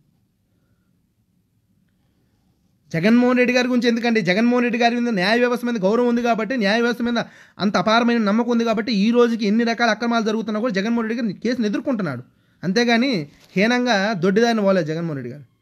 జగన్మోహన్ రెడ్డి గారి గురించి ఎందుకంటే జగన్మోహన్ రెడ్డి గారి మీద న్యాయ వ్యవస్థ మీద గౌరవం ఉంది కాబట్టి, న్యాయ వ్యవస్థ మీద అంత అపారమైన నమ్మకం ఉంది కాబట్టి ఈ రోజుకి ఎన్ని రకాల అక్రమాలు జరుగుతున్నా కూడా జగన్మోహన్ రెడ్డి గారు కేసును ఎదుర్కొంటున్నాడు. అంతేగాని హీనంగా దొడ్డిదారిని పోలేదు జగన్మోహన్ రెడ్డి గారు.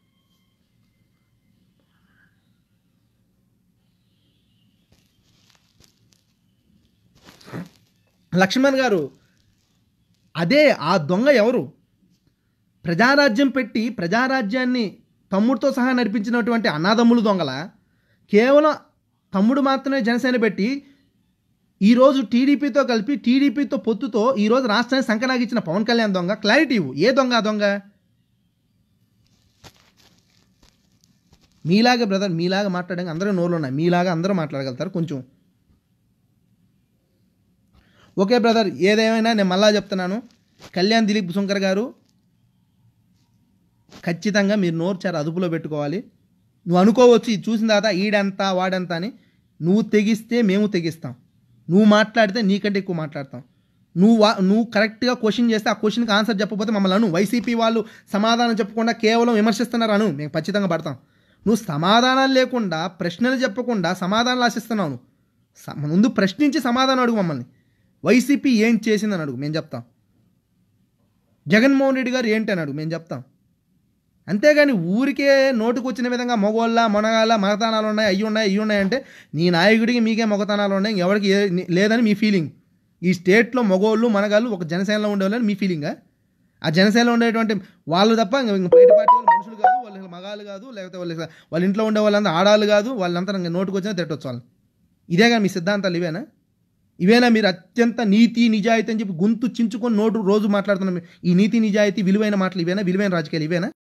లక్ష్మణ్ గారు అదే ఆ దొంగ ఎవరు? ప్రజారాజ్యం పెట్టి ప్రజారాజ్యాన్ని తమ్ముడితో సహా నడిపించినటువంటి అన్నాదమ్ములు దొంగల, కేవలం తమ్ముడు మాత్రమే జనసేన పెట్టి ఈరోజు టీడీపీతో కలిపి టీడీపీతో పొత్తుతో ఈరోజు రాష్ట్రాన్ని సంకనాగిచ్చిన పవన్ కళ్యాణ్ దొంగ. క్లారిటీ ఇవ్వు, ఏ దొంగ ఆ దొంగ? మీలాగా బ్రదర్ మీలాగా మాట్లాడడానికి అందరూ నోళ్ళు ఉన్నాయి, మీలాగా అందరూ మాట్లాడగలుగుతారు కొంచెం. ఓకే బ్రదర్, ఏదేమైనా నేను మళ్ళా చెప్తున్నాను, కళ్యాణ్ దిలీప్ శంకర్ గారు ఖచ్చితంగా మీరు నోరు చాలా అదుపులో పెట్టుకోవాలి. నువ్వు అనుకోవచ్చు ఇది చూసిన తర్వాత ఈడెంత వాడెంత అని. నువ్వు తెగిస్తే మేము తెగిస్తాం, నువ్వు మాట్లాడితే నీకంటే ఎక్కువ మాట్లాడతాం. నువ్వు వా నువ్వు కరెక్ట్గా క్వశ్చన్ చేస్తే ఆ క్వశ్చన్కి ఆన్సర్ చెప్పకపోతే మమ్మల్ని అను. వైసీపీ వాళ్ళు సమాధానం చెప్పకుండా కేవలం విమర్శిస్తున్నారు అను, మేము ఖచ్చితంగా పడతాం. నువ్వు సమాధానాలు లేకుండా ప్రశ్నలు చెప్పకుండా సమాధానాలు ఆశిస్తున్నావు. నువ్వు ముందు ప్రశ్నించి సమాధానం అడుగు మమ్మల్ని. వైసీపీ ఏం చేసిందని అడుగు, మేము చెప్తాం. జగన్మోహన్ రెడ్డి గారు ఏంటి అని అడుగు, మేము చెప్తాం. అంతేగాని ఊరికే నోటుకు వచ్చిన విధంగా మగోళ్ళ మనగాళ్ళ మగతానాలు ఉన్నాయి, అయ్యి ఉన్నాయి ఇవి ఉన్నాయంటే నీ నాయకుడికి మీకే మగతానాలు ఉన్నాయి, ఎవరికి లేదని మీ ఫీలింగ్. ఈ స్టేట్లో మగోళ్ళు మనగాళ్ళు ఒక జనసేనలో ఉండేవాళ్ళని మీ ఫీలింగా? ఆ జనసేనలో ఉండేటువంటి వాళ్ళు తప్ప ఇంకా బయట పార్టీ వాళ్ళు మనుషులు కాదు, వాళ్ళు మగాళ్ళు కాదు, లేకపోతే వాళ్ళు వాళ్ళ ఇంట్లో ఉండే వాళ్ళంతా ఆడాలు కాదు, వాళ్ళంతా నోటుకు వచ్చినా తిట్టొచ్చు వాళ్ళు. ఇదేగా మీ సిద్ధాంతాలు? ఇవేనా ఇవేనా మీరు అత్యంత నీతి నిజాయితీ అని చెప్పి గొంతు చించుకొని నోటు రోజు మాట్లాడుతున్నాం? ఈ నీతి నిజాయితీ విలువైన మాటలు ఇవేనా? విలువైన రాజకీయాలు ఇవేనా?